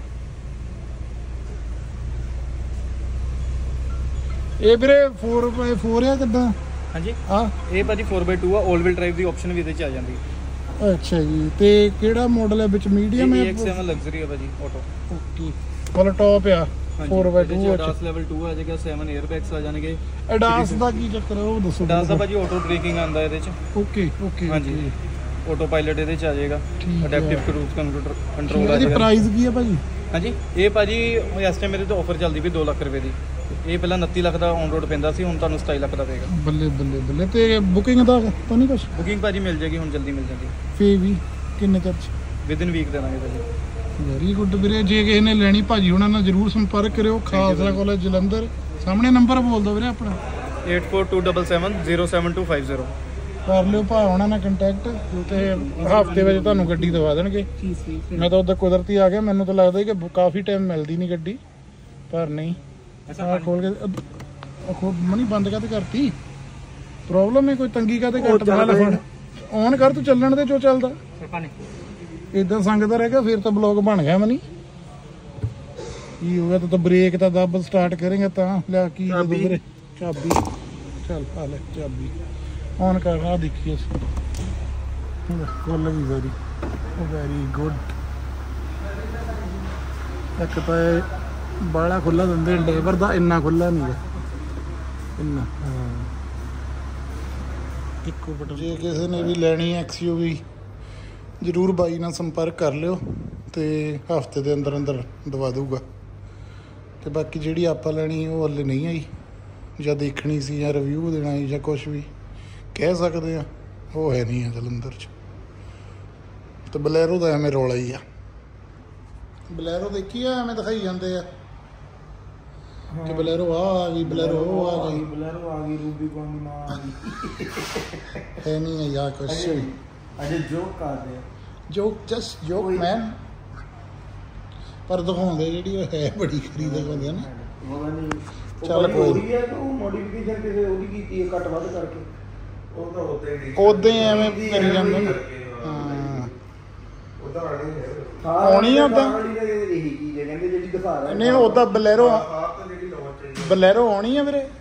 ਇਹ ਵੀਰੇ 4x4 ਆ ਕਿੱਦਾਂ? ਹਾਂਜੀ ਆ ਇਹ ਭਾਜੀ 4x2 ਆ, ਆਲ ਵੀਲ ਡਰਾਈਵ ਦੀ ਆਪਸ਼ਨ ਵੀ ਇਹਦੇ ਚ ਆ ਜਾਂਦੀ। ਅੱਛਾ ਜੀ, ਤੇ ਕਿਹੜਾ ਮਾਡਲ ਹੈ ਵਿੱਚ? ਮੀਡੀਅਮ ਹੈ? EX7 ਲਗਜ਼ਰੀ ਹੈ ਭਾਜੀ ਆਟੋ। ਓਕੇ, ਫੁੱਲ ਟੌਪ ਆ 4x2। ਡਾਸ ਲੈਵਲ 2 ਆ ਜਾਏਗਾ, 7 에ਅਰ ਬੈਗਸ ਆ ਜਾਣਗੇ। ਐਡਾਸ ਦਾ ਕੀ ਚੱਕਰ ਹੈ ਉਹ ਦੱਸੋ। ਡਾਸ ਦਾ ਭਾਜੀ ਆਟੋ ਬ੍ਰੇਕਿੰਗ ਆਉਂਦਾ ਇਹਦੇ ਚ। ਓਕੇ ਹਾਂਜੀ। ਆਟੋ ਪਾਇਲਟ ਇਹਦੇ ਚ ਆ ਜਾਏਗਾ, ਠੀਕ ਅਡੈਪਟਿਵ ਹੈ। ਕਰੂਜ਼ ਕੰਟਰੋਲ ਆ ਇਹਦੀ ਜਾਏਗਾ। ਪ੍ਰਾਈਸ ਕੀ ਹੈ ਭਾਜੀ? ਹਾਂਜੀ ਇਹ ਭਾਜੀ ਇਸ ਟਾਈਮ ਮੇਰੇ ਤੇ ਆਫਰ ਚੱਲਦੀ ਵੀ 2 ਲੱਖ ਰੁਪਏ ਦੀ। ਇਹ ਪਹਿਲਾਂ 29 ਲੱਖ ਦਾ ਔਨ ਰੋਡ ਪੈਂਦਾ ਸੀ, ਹੁਣ ਤੁਹਾਨੂੰ 27 ਲੱਖ ਦਾ ਪਏਗਾ। ਬੱਲੇ ਬੱਲੇ ਬੱਲੇ। ਤੇ ਬੁਕਿੰਗ ਦਾ ਤਾਂ ਨਹੀਂ ਕੁਛ? ਬੁਕਿੰਗ ਭਾਜੀ ਮਿਲ ਜਾਏਗੀ, ਹੁਣ ਜਲਦੀ ਮਿਲ ਜਾਂਦੀ, ਫੀ ਵੀ ਕਿੰਨੇ ਤੱਕ? ਵਿਦਿਨ ਵੀਕ ਦੇ ਦਾਂਗੇ ਭਾਜੀ। ਵੈਰੀ ਗੁੱਡ ਵੀਰੇ। ਜੇ ਕਿਸੇ ਨੇ ਲੈਣੀ ਭਾਜੀ ਉਹਨਾਂ ਨਾਲ ਜਰੂਰ ਸੰਪਰਕ ਕਰਿਓ। ਖਾਲਸਾ ਕਾਲਜ ਜਲੰਧਰ। ਸਾਹਮਣੇ ਨੰਬਰ ਬੋਲ ਦਿਓ ਵੀਰੇ ਆਪਣਾ। 8427707250। ਕਰ ਲਿਓ ਭਾ ਉਹਨਾਂ ਨਾਲ ਕੰਟੈਕਟ ਤੇ ਹਫਤੇ ਵਿੱਚ ਤੁਹਾਨੂੰ ਗੱਡੀ ਦਵਾ ਦੇਣਗੇ। ਮੈਂ ਤਾਂ ਉਧਰ ਕੁਦਰਤੀ ਆ ਗਿਆ, ਮੈਨੂੰ ਤਾਂ ਲੱਗਦਾ ਕਿ ਕਾਫੀ ਟਾਈਮ ਮਿਲਦੀ ਨਹੀਂ ਗੱਡੀ, ਪਰ ਨਹੀਂ ਆ ਖੋਲ ਕੇ ਮਨੀ ਬੰਦ ਕਾਤੇ ਕਰਤੀ? ਪ੍ਰੋਬਲਮ ਹੈ ਕੋਈ? ਤੰਗੀ ਕਾਤੇ ਘੱਟ ਬਣਾ ਲੈ ਫੜ ਔਨ ਕਰ ਤੂੰ, ਚੱਲਣ ਦੇ ਜੋ ਚੱਲਦਾ ਇਦਾਂ ਸੰਗਦਾ ਰਹਿ ਗਿਆ ਫਿਰ ਤਾਂ ਬਲੌਗ ਬਣ ਗਿਆ ਮਨੀ। ਕੀ ਹੋ ਗਿਆ ਤਾਂ ਬ੍ਰੇਕ ਤਾਂ ਦੱਬ ਸਟਾਰਟ ਕਰੇਗਾ ਤਾਂ ਲਿਆ ਕੀ ਵੀਰੇ ਚਾਬੀ ਚੱਲ ਆ ਲੈ ਚਾਬੀ ਔਨ ਕਰ। ਆ ਦੇਖੀਏ ਖੁੱਲ ਗਈ ਵੈਰੀ ਗੁੱਡ। ਇੱਕ ਤਾਂ ਇਹ ਬਾਹਲਾ ਖੁੱਲਾ ਦਿੰਦੇ ਡਰਾਈਵਰ ਦਾ, ਇੰਨਾ ਖੁੱਲਾ ਨਹੀਂ ਹੈ ਇੰਨਾ। ਇੱਕੋ ਬਟਨ। ਜੇ ਕਿਸੇ ਨੇ ਵੀ ਲੈਣੀ XUV ਜ਼ਰੂਰ ਬਾਈ ਨਾਲ ਸੰਪਰਕ ਕਰ ਲਿਓ ਤੇ ਹਫਤੇ ਦੇ ਅੰਦਰ ਅੰਦਰ ਦਵਾ ਦੂਗਾ। ਤੇ ਬਾਕੀ ਜਿਹੜੀ ਆਪਾਂ ਲੈਣੀ ਉਹ ਹਲੇ ਨਹੀਂ ਆਈ, ਜਾਂ ਦੇਖਣੀ ਸੀ ਜਾਂ ਰਿਵਿਊ ਦੇਣਾ ਸੀ ਜਾਂ ਕੁਛ ਵੀ ਕਹਿ ਸਕਦੇ ਆ, ਉਹ ਹੈ ਨਹੀਂ ਆ ਜਲੰਧਰ 'ਚ। ਤੇ ਬਲੈਰੋ ਦਾ ਐਵੇਂ ਰੌਲਾ ਹੀ ਆ। ਬਲੈਰੋ ਦੇਖੀ ਆ ਐਵੇਂ ਦਿਖਾਈ ਜਾਂਦੇ ਆ ਕਿ ਬਲੈਰੋ ਆ ਗਈ, ਬਲੈਰੋ ਉਹ ਆ ਗਈ, ਬਲੈਰੋ ਆ ਗਈ, ਰੂਬੀਕੌਨ ਦੀ ਮਾਂ ਆ ਗਈ। ਹੈ ਨਹੀਂ ਹੈ ਯਾਰ ਕੁਛ ਵੀ। ਅਜੇ ਜੋਕ ਕਰਦੇ ਆ, ਜੋਕ ਜਸਟ ਜੋਕ ਮੈਨ। ਪਰ ਦਿਖਾਉਂਦੇ ਜਿਹੜੀ ਉਹ ਹੈ ਬੜੀ ਖਰੀਦ ਦਿਖਾਉਂਦੇ ਆ ਨਾ। ਪਤਾ ਨਹੀਂ ਚੱਲ ਕੋਈ ਹੈ ਕਿ ਉਹ ਮੋਡੀਫਿਕੇਸ਼ਨ ਕਿਸੇ ਉਹਦੀ ਕੀਤੀ ਹੈ ਘੱਟ ਵੱਧ ਕਰਕੇ। ਉਹ ਤਾਂ ਉਦਾਂ ਹੀ ਐਵੇਂ ਕਰੀ ਜਾਂਦੇ ਨੇ। ਹਾਂ ਆਉਣੀ ਆ ਉਦਾਂ। ਇਹੀ ਚੀਜ਼ ਹੈ ਕਹਿੰਦੇ ਜਿਹੜੀ ਦਿਖਾ ਰਿਹਾ ਨਹੀਂ ਉਦਾਂ ਬਲੈਰੋ ਬਲੈਰੋ ਆਉਣੀ ਆ ਵੀਰੇ,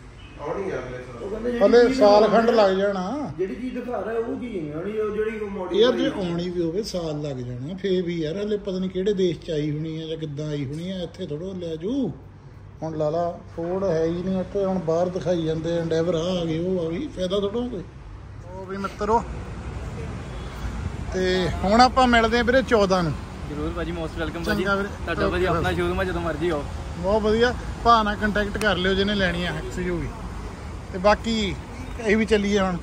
ਹਲੇ ਸਾਲ ਖੰਡ ਲੱਗ ਜਾਣਾ। ਜਿਹੜੀ ਚੀਜ਼ ਦਿਖਾ ਰਿਹਾ ਉਹ ਚੀਜ਼ ਨਹੀਂ ਆਉਣੀ, ਉਹ ਜਿਹੜੀ ਮੋਡੀ ਯਾਰ ਜੇ ਆਉਣੀ ਵੀ ਹੋਵੇ ਸਾਲ ਲੱਗ ਜਾਣਾ ਫੇਰ ਵੀ ਯਾਰ। ਹਲੇ ਪਤਾ ਨਹੀਂ ਕਿਹੜੇ ਦੇਸ਼ 'ਚ ਆਈ ਹੋਣੀ ਆ ਜਾਂ ਕਿੱਦਾਂ ਆਈ ਹੋਣੀ ਆ, ਇੱਥੇ ਥੋੜ੍ਹਾ ਲੈ ਜੂ। ਹੁਣ ਲਾਲਾ ਫੋਰਡ ਹੈ ਹੀ ਨਹੀਂ ਇੱਥੇ, ਹੁਣ ਬਾਹਰ ਦਿਖਾਈ ਜਾਂਦੇ ਐਂਡੈਵਰ ਆ ਗਏ ਉਹ ਆ ਗਈ, ਫਾਇਦਾ ਥੋੜ੍ਹਾ ਕੋਈ। ਉਹ ਵੀ ਮਿੱਤਰੋ ਤੇ ਹੁਣ ਆਪਾਂ ਮਿਲਦੇ ਆ ਵੀਰੇ 14 ਨੂੰ। ਜ਼ਰੂਰ ਭਾਜੀ, ਮੋਸਟ ਵੈਲਕਮ ਭਾਜੀ। ਚੰਗਾ ਵੀਰੇ। ਤੁਹਾਡਾ ਭਾਜੀ ਆਪਣਾ ਸ਼ੋਰੂਮ ਆ, ਜਦੋਂ ਮਰਜ਼ੀ ਆਓ। ਬਹੁਤ ਵਧੀਆ। ਭਾ ਨਾਲ ਕੰਟੈਕਟ ਕਰ ਲਿਓ ਜਿਹਨੇ ਲੈਣੀ ਆ XUV। ਤੇ ਬਾਕੀ ਅਸੀਂ ਵੀ ਚੱਲੀਏ ਹੁਣ।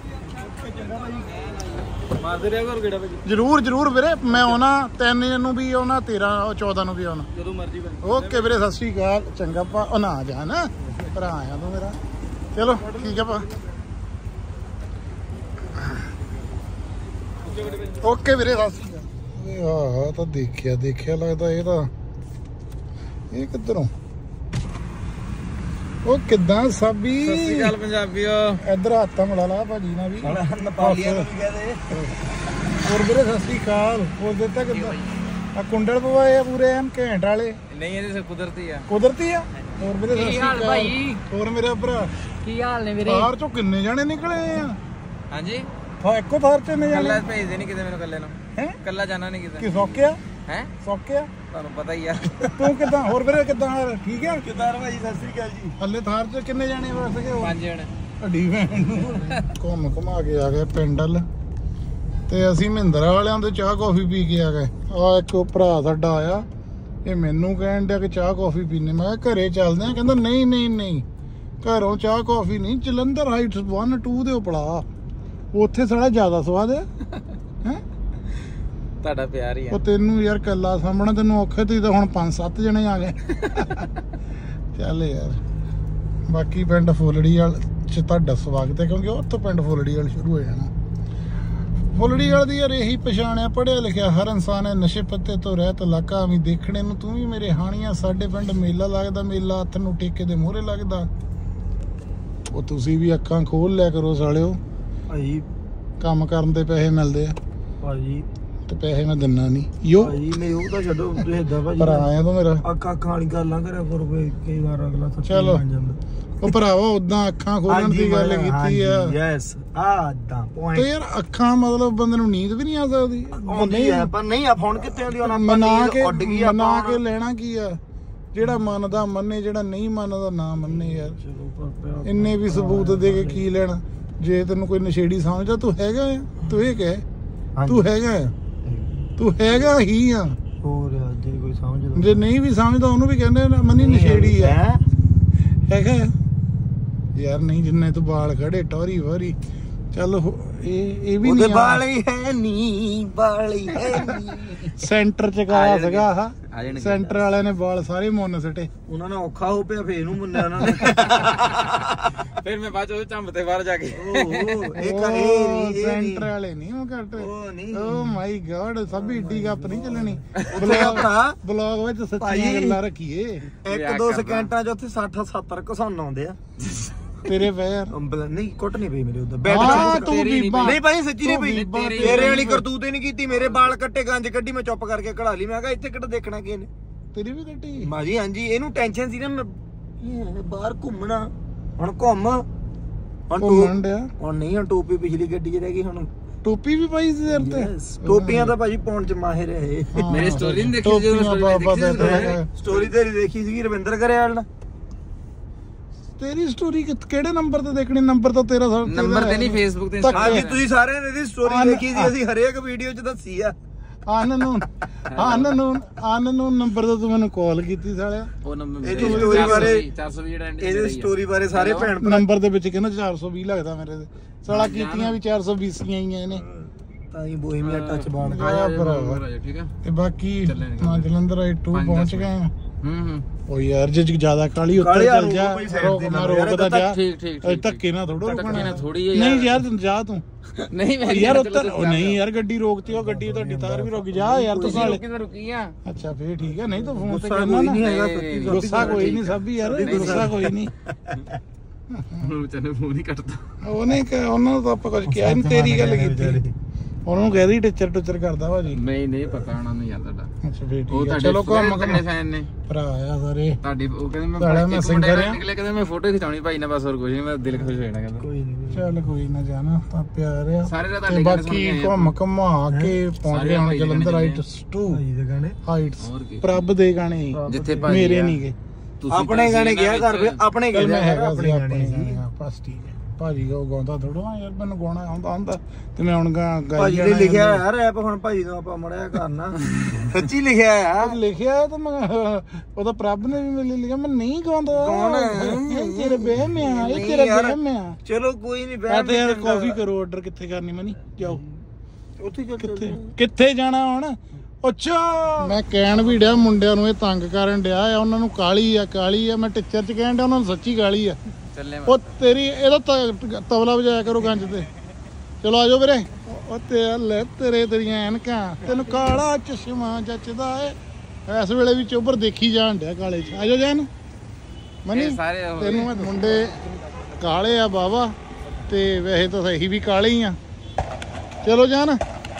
ਮਾਰਦੇ ਰਿਹਾ ਕਰੋ ਕਿਹੜਾ ਭਾਜੀ। ਜ਼ਰੂਰ ਜ਼ਰੂਰ ਵੀਰੇ, ਮੈਂ ਆਉਣਾ 3 ਨੂੰ ਵੀ ਆਉਣਾ, 13 14 ਨੂੰ ਵੀ ਆਉਣਾ। ਜਦੋਂ ਮਰਜ਼ੀ ਭਾਜੀ। ਓਕੇ ਵੀਰੇ, ਸਤਿ ਸ਼੍ਰੀ ਅਕਾਲ। ਚੰਗਾ ਭਾ, ਉਹ ਨਾ ਜਾ ਨਾ ਭਰਾ ਆ ਤੂੰ ਮੇਰਾ। ਚਲੋ ਠੀਕ ਆ ਭਾ, ਓਕੇ ਵੀਰੇ ਸਤਿ ਸ਼੍ਰੀ ਅਕਾਲ। ਆਹ ਤਾਂ ਦੇਖਿਆ ਲੱਗਦਾ ਇਹ ਤਾਂ ਇਹ ਕਿੱਧਰੋਂ। ਉਹ ਕਿੱਦਾਂ ਸਾਬੀ? ਸਤਿ ਸ਼੍ਰੀ ਅਕਾਲ ਪੰਜਾਬੀਓ। ਇੱਧਰ ਹੱਥਾਂ ਮਿਲਾ ਲਾ ਭਾਜੀ ਨਾਲ ਵੀ। ਨੇਪਾਲੀਆਂ ਨੂੰ ਵੀ ਕਹਦੇ। ਹੋਰ ਵੀਰੇ ਸਤਿ ਸ਼੍ਰੀ ਅਕਾਲ। ਹੋਰ ਦਿੱਤਾ ਕਿੱਦਾਂ ਆ ਕੁੰਡਲ ਪਵਾਏ ਆ ਪੂਰੇ ਐਨ ਘੈਂਟ ਵਾਲੇ? ਨਹੀਂ ਇਹਦੇ ਕੁਦਰਤੀ ਆ। ਕੁਦਰਤੀ ਆ। ਹੋਰ ਵੀਰੇ ਸਤਿ ਸ਼੍ਰੀ ਅਕਾਲ ਭਾਈ। ਹੋਰ ਮੇਰਾ ਭਰਾ ਕੀ ਹਾਲ ਨੇ ਵੀਰੇ? ਥਾਰ ਚੋਂ ਕਿੰਨੇ ਜਾਣੇ ਨਿਕਲੇ ਆ? ਹਾਂਜੀ ਇੱਕੋ ਥਾਰ ਚ ਇੰਨੇ ਜਾਣੇ? ਕੱਲਾ ਭੇਜਦੇ ਨਹੀਂ ਕਿਤੇ ਮੈਨੂੰ, ਕੱਲੇ ਨੂੰ। ਹੈ ਕੱਲਾ ਜਾਣਾ ਨਹੀਂ ਕਿਤੇ। ਕਿ ਸੌਕਿਆ ਹੈ ਸੌਕਿਆ ਤੁਹਾਨੂੰ ਪਤਾ ਹੀ ਆ। ਤੂੰ ਕਿੱਦਾਂ? ਹੋਰ ਵੀਰੇ ਕਿੱਦਾਂ ਹਾਲ ਠੀਕ ਆ? ਕਿਦਾਰ ਭਾਈ ਸਤਿ ਸ੍ਰੀ ਅਕਾਲ ਜੀ। ਹੱਲੇ ਥਾਰ ਚ ਕਿੰਨੇ ਜਾਣੇ ਵਸ ਗਏ? 5 ਜਣੇ। ਅੱਡੀ ਭੈਣ ਨੂੰ ਘੁਮਾ ਕੇ ਆ ਗਏ ਪਿੰਡ ਵੱਲ। ਤੇ ਅਸੀਂ ਮਹਿੰਦਰਾ ਵਾਲਿਆਂ ਦੇ ਚਾਹ ਕੌਫੀ ਪੀ ਕੇ ਆ ਗਏ। ਆ ਇੱਕ ਭਰਾ ਸਾਡਾ ਆਇਆ, ਇਹ ਮੈਨੂੰ ਕਹਿਣ ਡਿਆ ਕਿ ਚਾਹ ਕੌਫੀ ਪੀਣੇ। ਮੈਂ ਕਿਹਾ ਘਰੇ ਚੱਲਦੇ ਆ। ਕਹਿੰਦਾ ਨਹੀਂ ਘਰੋਂ ਚਾਹ ਕੌਫੀ ਨਹੀਂ, ਜਲੰਧਰ ਹਾਈਟਸ 1 2 ਦੇ ਉਪਲਾ, ਉੱਥੇ ਸਾਡਾ ਜ਼ਿਆਦਾ ਸਵਾਦ ਹੈ। ਹੈ ਤੁਹਾਡਾ ਪਿਆਰ ਹੀ ਆ। ਉਹ ਤੈਨੂੰ ਯਾਰ ਕੱਲਾ ਸਾਹਮਣਾ ਤੈਨੂੰ ਔਖੇ ਤੇ ਤਾਂ ਹੁਣ 5-7 ਜਣੇ ਆ ਗਏ। ਚੱਲ ਯਾਰ, ਬਾਕੀ ਪਿੰਡ ਫੁੱਲੜੀ ਵਾਲ ਚ ਤੁਹਾਡਾ ਸਵਾਗਤ ਹੈ, ਕਿਉਂਕਿ ਉੱਥੋਂ ਪਿੰਡ ਫੁੱਲੜੀ ਵਾਲ ਸ਼ੁਰੂ ਹੋ ਜਾਣਾ। ਫੁੱਲੜੀ ਵਾਲ ਦੀ ਯਾਰ ਇਹੀ ਪਛਾਣਿਆ ਪੜ੍ਹਿਆ ਲਿਖਿਆ ਹਰ ਇਨਸਾਨ ਹੈ, ਨਸ਼ੇ ਪੱਤੇ ਤੋਂ ਰਹਿਤ ਇਲਾਕਾ ਵੀ ਦੇਖਣੇ ਨੂੰ ਤੂੰ ਵੀ ਮੇਰੇ ਹਾਣੀਆਂ। ਸਾਡੇ ਪਿੰਡ ਮੇਲਾ ਲੱਗਦਾ, ਮੇਲਾ ਹੱਥ ਨੂੰ ਟੇਕੇ ਦੇ ਮੂਹਰੇ ਲੱਗਦਾ। ਉਹ ਤੁਸੀਂ ਵੀ ਅੱਖਾਂ ਖੋਲ ਲਿਆ ਕਰੋ ਸਾਲਿਓ। ਭਾਈ ਕੰਮ ਕਰਨ ਦੇ ਪੈਸੇ ਮਿਲਦੇ ਆ ਭਾਜੀ, ਤੇ ਪੈਸੇ ਮੈਂ ਦਿੰਨਾ ਨਹੀਂ ਯੋ ਭਾਜੀ। ਨਹੀਂ ਉਹ ਤਾਂ ਛੱਡੋ, ਤੁਸੀਂ ਏਦਾਂ ਭਾਜੀ ਭਰਾ ਆਇਆ ਤੂੰ ਮੇਰਾ। ਅੱਖਾਂ ਵਾਲੀ ਗੱਲਾਂ ਕਰਿਆ ਫਿਰ ਕਈ ਵਾਰ ਅਗਲਾ ਸੱਚੀ ਚਲੋ। ਬਣ ਜਾਂਦਾ। ਉਹ ਭਰਾਵਾ ਉਦਾਂ ਅੱਖਾਂ ਖੋਲਣ ਦੀ ਗੱਲ ਕੀਤੀ ਆ। ਯੈਸ ਆ ਦਾ ਤੇ ਪੁਆਇੰਟ। ਯਾਰ ਅੱਖਾਂ ਮਤਲਬ ਬੰਦੇ ਨੂੰ ਨੀਂਦ ਵੀ ਨਹੀਂ ਆ ਸਕਦੀ। ਆਉਂਦੀ ਹੈ ਪਰ ਨਹੀਂ ਆ ਫੋਨ ਕਿੱਥੇ ਆਉਂਦੀ ਹੁਣ। ਆਪਾਂ ਮਨਾ ਕੇ ਲੈਣਾ ਕੀ ਆ? ਜਿਹੜਾ ਮੰਨਦਾ ਮੰਨੇ, ਜਿਹੜਾ ਨਹੀਂ ਮੰਨਦਾ ਨਾ ਮੰਨੇ ਯਾਰ। ਚਲੋ ਇੰਨੇ ਵੀ ਸਬੂਤ ਦੇ ਕੇ ਕੀ ਲੈਣਾ? ਜੇ ਤੈਨੂੰ ਕੋਈ ਨਸ਼ੇੜੀ ਸਮਝਦਾ ਤੂੰ ਹੈਗਾ ਆ, ਤੂੰ ਇਹ ਕਹਿ ਤੂੰ ਹੈਗਾ ਤੂੰ ਹੈਗਾ ਹੀ ਆ ਹੋਰ ਜੇ ਕੋਈ ਸਮਝਦਾ ਜੇ ਨਹੀਂ ਵੀ ਸਮਝਦਾ ਉਹਨੂੰ ਵੀ ਕਹਿੰਦੇ ਨਾ ਮਨੀ ਨਸ਼ੇੜੀ ਆ ਹੈਗਾ ਯਾਰ ਨਹੀਂ ਜਿੰਨੇ ਤੂੰ ਬਾਲ ਖੜੇ ਟੋਰੀ ਵਾਰੀ ਚੱਲ ਇਹ ਵੀ ਨਹੀਂ ਬਾਲੀ ਹੈ ਨੀ ਬਾਲੀ ਹੈ ਨੀ ਸੈਂਟਰ ਚ ਕਾਇਆ ਸੀਗਾ ਆਹ ਸੈਂਟਰ ਵਾਲਿਆਂ ਨੇ ਬਾਲ ਸਾਰੇ ਮੁੰਨ ਸਟੇ ਉਹਨਾਂ ਨੇ ਔਖਾ ਹੋ ਪਿਆ ਫੇਰ ਇਹਨੂੰ ਮੁੰਨਿਆ ਉਹਨਾਂ ਨੇ ਫਿਰ ਮੈਂ ਬਾਅਦ ਚ ਝੰਬ ਤੇ ਬਾਹਰ ਜਾ ਕੇ ਸੈਂਟਰ ਵਾਲੇ ਨਹੀਂ ਉਹ ਘੱਟ ਓ ਮਾਈ ਗॉड ਸਭ ਏਡੀ ਗੱਪ ਨਹੀਂ ਚੱਲਣੀ ਬਲੌਗ ਵਿੱਚ ਸੱਚੀਆਂ ਗੱਲਾਂ ਰੱਖੀਏ 1-2 ਸਕਿੰਟਾਂ ਚ ਉੱਥੇ 60-70 ਘਸਾਉਣ ਆਉਂਦੇ ਆ ਤੇਰੇ ਪੈਰ ਨਹੀਂ ਕੁੱਟ ਨਹੀਂ ਪਈ ਮੇਰੇ ਉਧਰ ਨਹੀਂ ਭਾਈ ਸੱਚੀ ਨਹੀਂ ਪਈ ਤੇਰੇ ਵਾਲੀ ਕਰਤੂਤ ਹੀ ਨਹੀਂ ਕੀਤੀ ਮੇਰੇ ਵਾਲ ਕੱਟੇ ਗੰਜ ਕੱਢੀ ਮੈਂ ਚੁੱਪ ਕਰਕੇ ਕਢਾ ਲਈ ਮੈਂ ਕਿਹਾ ਇੱਥੇ ਕਿਹੜਾ ਦੇਖਣਾ ਕੀ ਨੇ ਤੇਰੀ ਵੀ ਕੱਟੀ ਮਾਜੀ ਹਾਂਜੀ ਇਹਨੂੰ ਟੈਨਸ਼ਨ ਸੀ ਨਾ ਮੈਂ ਬਾਹਰ ਘੁੰਮਣਾ ਹੁਣ ਘੁੰਮ ਹੁਣ ਨਹੀਂ ਹੁਣ ਟੋਪੀ ਪਿਛਲੀ ਗੱਡੀ 'ਚ ਰਹਿ ਗਈ ਹੁਣ ਟੋਪੀ ਵੀ ਪਾਈ ਸੀ ਸਿਰ ਤੇ ਟੋਪੀਆਂ ਤਾਂ ਭਾਜੀ ਪਾਉਣ 'ਚ ਮਾਹਿਰ ਹੈ ਮੇਰੀ ਸਟੋਰੀ ਨਹੀਂ ਦੇਖੀ ਜਦੋਂ ਸਟੋਰੀ ਤੇਰੀ ਦੇਖੀ ਸੀ ਰਵਿੰਦਰ ਗਰੇਵਾਲ ਨਾਲ ਤੇਰੀ ਸਟੋਰੀ ਕਿਹੜੇ ਨੰਬਰ ਤੇ ਦੇਖਣੀ ਨੰਬਰ ਤਾਂ ਤੇਰਾ ਨੰਬਰ ਤੇ ਨਹੀਂ ਫੇਸਬੁੱਕ ਤੇ ਹਾਂਜੀ ਤੁਸੀਂ ਸਾਰਿਆਂ ਨੇ ਇਹਦੀ ਸਟੋਰੀ ਦੇਖੀ ਸੀ ਅਸੀਂ ਹਰੇਕ ਵੀਡੀਓ 'ਚ ਦੱਸੀ ਆ ਅਨਨੂਨ ਨੰਬਰ ਤੋਂ ਤੂੰ ਮੈਨੂੰ ਕਾਲ ਕੀਤੀ ਸਾਲਿਆ ਉਹ ਨੰਬਰ ਇਹਦੀ ਸਟੋਰੀ ਬਾਰੇ 420 ਜਿਹੜਾ ਇਹਦੀ ਸਟੋਰੀ ਬਾਰੇ ਸਾਰੇ ਭੈਣ ਭਰਾ ਨੰਬਰ ਦੇ ਵਿੱਚ ਕਹਿੰਦਾ 420 ਲੱਗਦਾ ਮੇਰੇ ਤੇ ਸਾਲਾ ਕੀਤੀਆਂ ਵੀ 420 ਹੀ ਆਈਆਂ ਇਹਨੇ ਤਾਂ ਹੀ ਬੋਹੀਮੀਆ ਟੱਚ ਬਣ ਗਿਆ ਭਰਾਵਾ ਠੀਕ ਆ ਤੇ ਬਾਕੀ ਨਾ ਜਲੰਧਰ ਆਈ 2 ਪਹੁੰਚ ਗਏ ਆ ਹੂੰ ਉਹ ਯਾਰ ਜੇ ਜ਼ਿਆਦਾ ਕਾਲੀ ਉੱਤੇ ਚੱਲ ਜਾ ਰੋਕਦਾ ਜਾ ਠੀਕ ਧੱਕੇ ਨਾਲ ਥੋੜਾ ਰੁਕਣਾ ਥੋੜੀ ਨਹੀਂ ਯਾਰ ਜਾ ਤੂੰ ਨਹੀਂ ਮੈਂ ਯਾਰ ਉੱਤਰ ਨਹੀਂ ਯਾਰ ਗੱਡੀ ਰੋਕਤੀ ਉਹ ਗੱਡੀ ਤੁਹਾਡੀ ਤਾਰ ਵੀ ਰੁਕ ਜਾ ਯਾਰ ਤੂੰ ਸਾਲੇ ਕਿਵੇਂ ਰੁਕੀ ਆ ਅੱਛਾ ਫੇਰ ਠੀਕ ਹੈ ਨਹੀਂ ਤਾਂ ਫੋਨ ਤੇ ਕਹਿਣਾ ਨਾ ਗੁੱਸਾ ਕੋਈ ਨਹੀਂ ਸਭ ਯਾਰ ਗੁੱਸਾ ਕੋਈ ਨਹੀਂ ਹੁਣ ਵਿਚਾਰੇ ਫੋਨ ਹੀ ਕੱਟਦਾ ਉਹ ਨਹੀਂ ਉਹਨਾਂ ਨੂੰ ਤਾਂ ਆਪਾਂ ਕੁਝ ਕਿਹਾ ਨਹੀਂ ਤੇਰੀ ਗੱਲ ਕੀਤੀ ਉਹਨਾਂ ਨੂੰ ਕਹਿ ਦੀ ਟੀਚਰ ਕਰਦਾ ਭਾਜੀ ਨਹੀਂ ਪਤਾ ਉਹਨਾਂ ਨੂੰ ਯਾਰ ਤੁਹਾਡਾ ਅੱਛਾ ਫੇਰ ਉਹ ਠੀਕ ਹੈ ਚਲੋ ਕੰਮ ਕਿੰਨੇ ਫੈਨ ਨੇ ਭਰਾ ਆ ਸਾਰੇ ਤੁਹਾਡੀ ਉਹ ਕਹਿੰਦੇ ਮੈਂ ਸਿੰਗਰ ਨਿਕਲੇ ਕਹਿੰਦੇ ਮੈਂ ਫੋਟੋ ਖਿਚਾਉਣੀ ਭਾਈ ਨਾਲ ਬਸ ਹੋਰ ਕੁਝ ਨਹੀਂ ਮੈਂ ਦਿਲ ਖੁਸ਼ ਹੋ ਜਾਣਾ ਕਹਿੰਦਾ ਕੋਈ ਨਹੀਂ ਚੱਲ ਕੋਈ ਨਾ ਜਾਣਾ ਤਾਂ ਪਿਆਰ ਆ ਸਾਰੇ ਦਾ ਤੇ ਬਾਕੀ ਘੁੰਮਾ ਕੇ ਪਹੁੰਚ ਗਏ ਹੁਣ ਜਲੰਧਰ ਹਾਈਟਸ 2 ਦੇ ਗਾਣੇ ਹਾਈਟਸ ਪ੍ਰਭ ਦੇ ਗਾਣੇ ਜਿੱਥੇ ਮੇਰੇ ਨਹੀਂ ਗਏ ਆਪਣੇ ਗਾਣੇ ਗਿਆ ਕਰ ਆਪਣੇ ਗਾਣੇ ਮੈਂ ਹੈਗਾ ਆਪਣੇ ਗਾਣੇ ਬਸ ਠੀਕ ਹੈ ਭਾਜੀ ਉਹ ਗਾਉਂਦਾ ਥੋੜਾ ਯਾਰ ਮੈਨੂੰ ਗਾਉਣਾ ਆਉਂਦਾ ਤੇ ਮੈਂ ਹੁਣ ਭਾਜੀ ਨੇ ਲਿਖਿਆ ਯਾਰ ਰੈਪ ਹੁਣ ਭਾਜੀ ਨੂੰ ਆਪਾਂ ਮੜਿਆ ਕਰਨਾ ਸੱਚੀ ਲਿਖਿਆ ਯਾਰ ਲਿਖਿਆ ਤਾਂ ਮੈਂ ਉਹਦਾ ਪ੍ਰਭ ਨੇ ਵੀ ਮੇਰੇ ਲਿਖਿਆ ਮੈਂ ਨਹੀਂ ਗਾਉਂਦਾ ਇਹ ਤੇਰੇ ਵਹਿਮ ਆ ਇਹ ਤੇਰਾ ਵਹਿਮ ਆ ਚਲੋ ਕੋਈ ਨਹੀਂ ਬਹਿ ਤੇ ਯਾਰ ਕਾਫੀ ਕਰੋ ਆਰਡਰ ਕਿੱਥੇ ਕਰਨੀ ਮਨੀ ਜਾਓ ਉੱਥੇ ਕਿੱਥੇ ਜਾਣਾ ਹੁਣ ਅੱਛਾ ਮੈਂ ਕਹਿਣ ਵੀ ਡਿਆ ਮੁੰਡਿਆਂ ਨੂੰ ਇਹ ਤੰਗ ਕਰਨ ਡਿਆ ਆ ਉਹਨਾਂ ਨੂੰ ਕਾਲੀ ਆ ਮੈਂ ਟੀਚਰ ਚ ਕਹਿਣ ਡਿਆ ਉਹਨਾਂ ਨੂੰ ਸੱਚੀ ਕਾਲੀ ਆ ਉਹ ਤੇਰੀ ਇਹਦਾ ਤਬਲਾ ਵਜਾਇਆ ਕਰੋ ਗੰਜ ਤੇ ਚਲੋ ਆਜੋ ਵੀਰੇ ਉਹ ਤੇਰੇ ਤੇਰੀਆਂ ਐਨਕਾਂ ਤੈਨੂੰ ਕਾਲਾ ਚਸ਼ਮਾ ਜੱਚਦਾ ਏ ਇਸ ਵੇਲੇ ਵੀ ਚੋਬਰ ਦੇਖੀ ਜਾਣ ਡਿਆ ਕਾਲੇ ਚ ਆਜੋ ਜਾਨ ਮਨੀ ਤੈਨੂੰ ਮੈਂ ਮੁੰਡੇ ਕਾਲੇ ਆ ਬਾਵਾ ਤੇ ਵੈਸੇ ਤਾਂ ਸਹੀ ਵੀ ਕਾਲੇ ਹੀ ਆ ਚਲੋ ਜਾਨ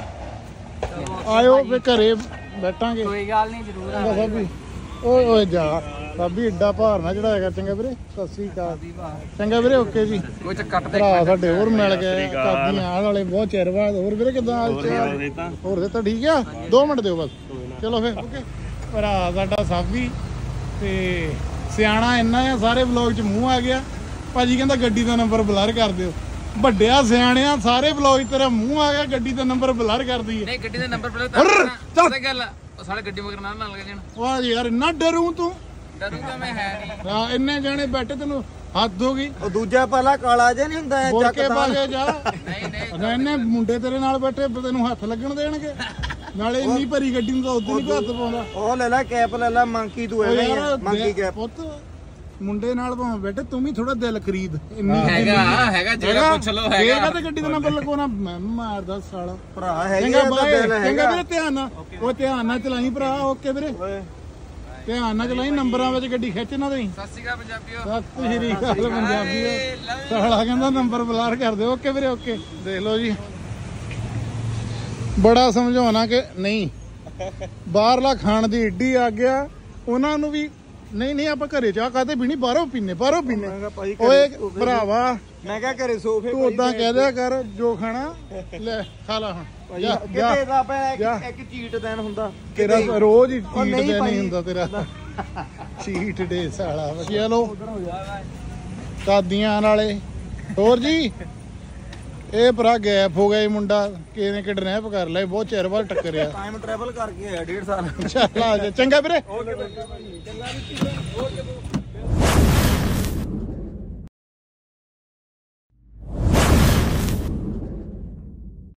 ਆਇਓ ਫੇ ਘਰੇ ਬੈਠਾਂਗੇ ਕੋਈ ਗੱਲ ਨਹੀਂ ਜ਼ਰੂਰ ਸਾਬੀ ਓਏ ਜਾ ਸਾਬੀ ਏਡਾ ਭਾਰ ਨਾ ਚੜਾਏਗਾ ਚੰਗਾ ਵੀਰੇ ਸਤਿ ਸ੍ਰੀ ਅਕਾਲ ਚੰਗਾ ਵੀਰੇ ਓਕੇ ਜੀ ਕੋਈ ਚ ਕੱਟ ਦੇ ਭਰਾ ਸਾਡੇ ਹੋਰ ਮਿਲ ਗਏ ਕਾਦੀਆਂ ਆਹ ਵਾਲੇ ਬਹੁਤ ਚਿਰ ਬਾਅਦ ਹੋਰ ਵੀਰੇ ਕਿਦਾਂ ਹੋਰ ਤਾਂ ਠੀਕ ਆ 2 ਮਿੰਟ ਦਿਓ ਬਸ ਚਲੋ ਫੇ ਓਕੇ ਭਰਾ ਸਾਡਾ ਸਾਬੀ ਤੇ ਸਿਆਣਾ ਇੰਨਾ ਆ ਸਾਰੇ ਵਲੌਗ 'ਚ ਮੂੰਹ ਆ ਗਿਆ ਭਾਜੀ ਕਹਿੰਦਾ ਗੱਡੀ ਦਾ ਨੰਬਰ ਬਲਰ ਕਰ ਦਿਓ ਵੱਡਿਆ ਸਿਆਣਿਆ ਸਾਰੇ ਵਲੌਗ ਤੇਰਾ ਮੂੰਹ ਆ ਗਿਆ ਗੱਡੀ ਦਾ ਨੰਬਰ ਬਲਰ ਕਰ ਦਈਏ ਨਹੀਂ ਗੱਡੀ ਦਾ ਨੰਬਰ ਬਲਰ ਗੱਲ ਸਾਡੇ ਗੱਡੀ ਮਗਰ ਨਾਲ ਲੱਗ ਜਾਣ ਵਾਹ ਯਾਰ ਇੰਨਾ ਡਰੂ ਤੂੰ ਡਰੂਗਾ ਮੈਂ ਹੈ ਨਹੀਂ ਹਾਂ ਇੰਨੇ ਜਾਣੇ ਬੈਠੇ ਤੈਨੂੰ ਹੱਦ ਹੋ ਗਈ ਉਹ ਦੂਜਾ ਪਾਲਾ ਕਾਲਾ ਜਿਹਾ ਨਹੀਂ ਹੁੰਦਾ ਚੱਕ ਕੇ ਬਾਗੇ ਜਾ ਨਹੀਂ ਇੰਨੇ ਮੁੰਡੇ ਤੇਰੇ ਨਾਲ ਬੈਠੇ ਤੈਨੂੰ ਹੱਥ ਲੱਗਣ ਦੇਣਗੇ ਨਾਲੇ ਇੰਨੀ ਭਰੀ ਗੱਡੀ ਨੂੰ ਤਾਂ ਉਦੋਂ ਨਹੀਂ ਹੱਥ ਪਾਉਂਦਾ ਉਹ ਲੈ ਲੈ ਕੈਪ ਲੈ ਲੈ ਮੰਕੀ ਤੂੰ ਐਵੇਂ ਮੰਕੀ ਕੈਪ ਪੁੱਤ ਮੁੰਡੇ ਨਾਲ ਭਾਵੇਂ ਬੈਠੇ ਤੂੰ ਵੀ ਥੋੜਾ ਦਿਲ ਖਰੀਦ ਹੈਗਾ ਜਿਹੜਾ ਪੁੱਛ ਲੋ ਹੈਗਾ ਤੇ ਗੱਡੀ ਦਾ ਨੰਬਰ ਲਗਵਾਉਣਾ ਮੈਂ ਮਾਰਦਾ ਸਾਲਾ ਭਰਾ ਹੈਗਾ ਚੰਗਾ ਵੀਰੇ ਧਿਆਨ ਨਾਲ ਚਲਾਈ ਭਰਾ ਓਕੇ ਵੀਰੇ ਧਿਆਨ ਨਾਲ ਚਲਾਈ ਨੰਬਰਾਂ ਵਿੱਚ ਗੱਡੀ ਖਿੱਚ ਨਾ ਦੇਈ ਸਤਿ ਸ਼੍ਰੀ ਅਕਾਲ ਪੰਜਾਬੀਓ ਸਤਿ ਸ਼੍ਰੀ ਅਕਾਲ ਪੰਜਾਬੀਓ ਸਾਲਾ ਕਹਿੰਦਾ ਨੰਬਰ ਬਲਾਰ ਕਰ ਦਿਓ ਓਕੇ ਵੀਰੇ ਓਕੇ ਦੇਖ ਲਓ ਜੀ ਬੜਾ ਸਮਝਾਉਣਾ ਕਿ ਨਹੀਂ ਬਾਹਰਲਾ ਖਾਣ ਦੀ ਏਡੀ ਆ ਗਿਆ ਉਹਨਾਂ ਨੂੰ ਵੀ ਨਹੀਂ ਆਪਾਂ ਘਰੇ ਚਾਹ ਕਾਤੇ ਪੀਣੀ ਬਾਹਰੋਂ ਪੀਨੇ ਓਏ ਭਰਾਵਾ ਮੈਂ ਕਿਹਾ ਘਰੇ ਸੋਫੇ ਤੂੰ ਉਦਾਂ ਕਹਿ ਦਿਆ ਕਰ ਜੋ ਖਾਣਾ ਲੈ ਖਾ ਲਾ ਹੁਣ ਕਿਤੇ ਦਾ ਪਿਆ ਇੱਕ ਚੀਟ ਦਿਨ ਹੁੰਦਾ ਤੇਰਾ ਰੋਜ਼ ਹੀ ਚੀਟ ਡੇ ਨਹੀਂ ਹੁੰਦਾ ਤੇਰਾ ਚੀਟ ਡੇ ਸਾਲਾ ਚਲੋ ਕਾਦੀਆਂ ਨਾਲੇ ਹੋਰ ਜੀ ਇਹ ਭਰਾ ਗੈਪ ਹੋ ਗਿਆ ਇਹ ਮੁੰਡਾ, ਕਿਸੇ ਨੇ ਕਿਡਨੈਪ ਕਰ ਲਿਆ, ਬਹੁਤ ਚਿਰ ਬਾਅਦ ਟੱਕਰਿਆ। ਟਾਈਮ ਟਰੈਵਲ ਕਰਕੇ ਆਇਆ 1.5 ਸਾਲ। ਚੱਲ ਆ ਜਾ, ਚੰਗਾ ਵੀਰੇ। ਓਕੇ ਚੰਗਾ ਵੀ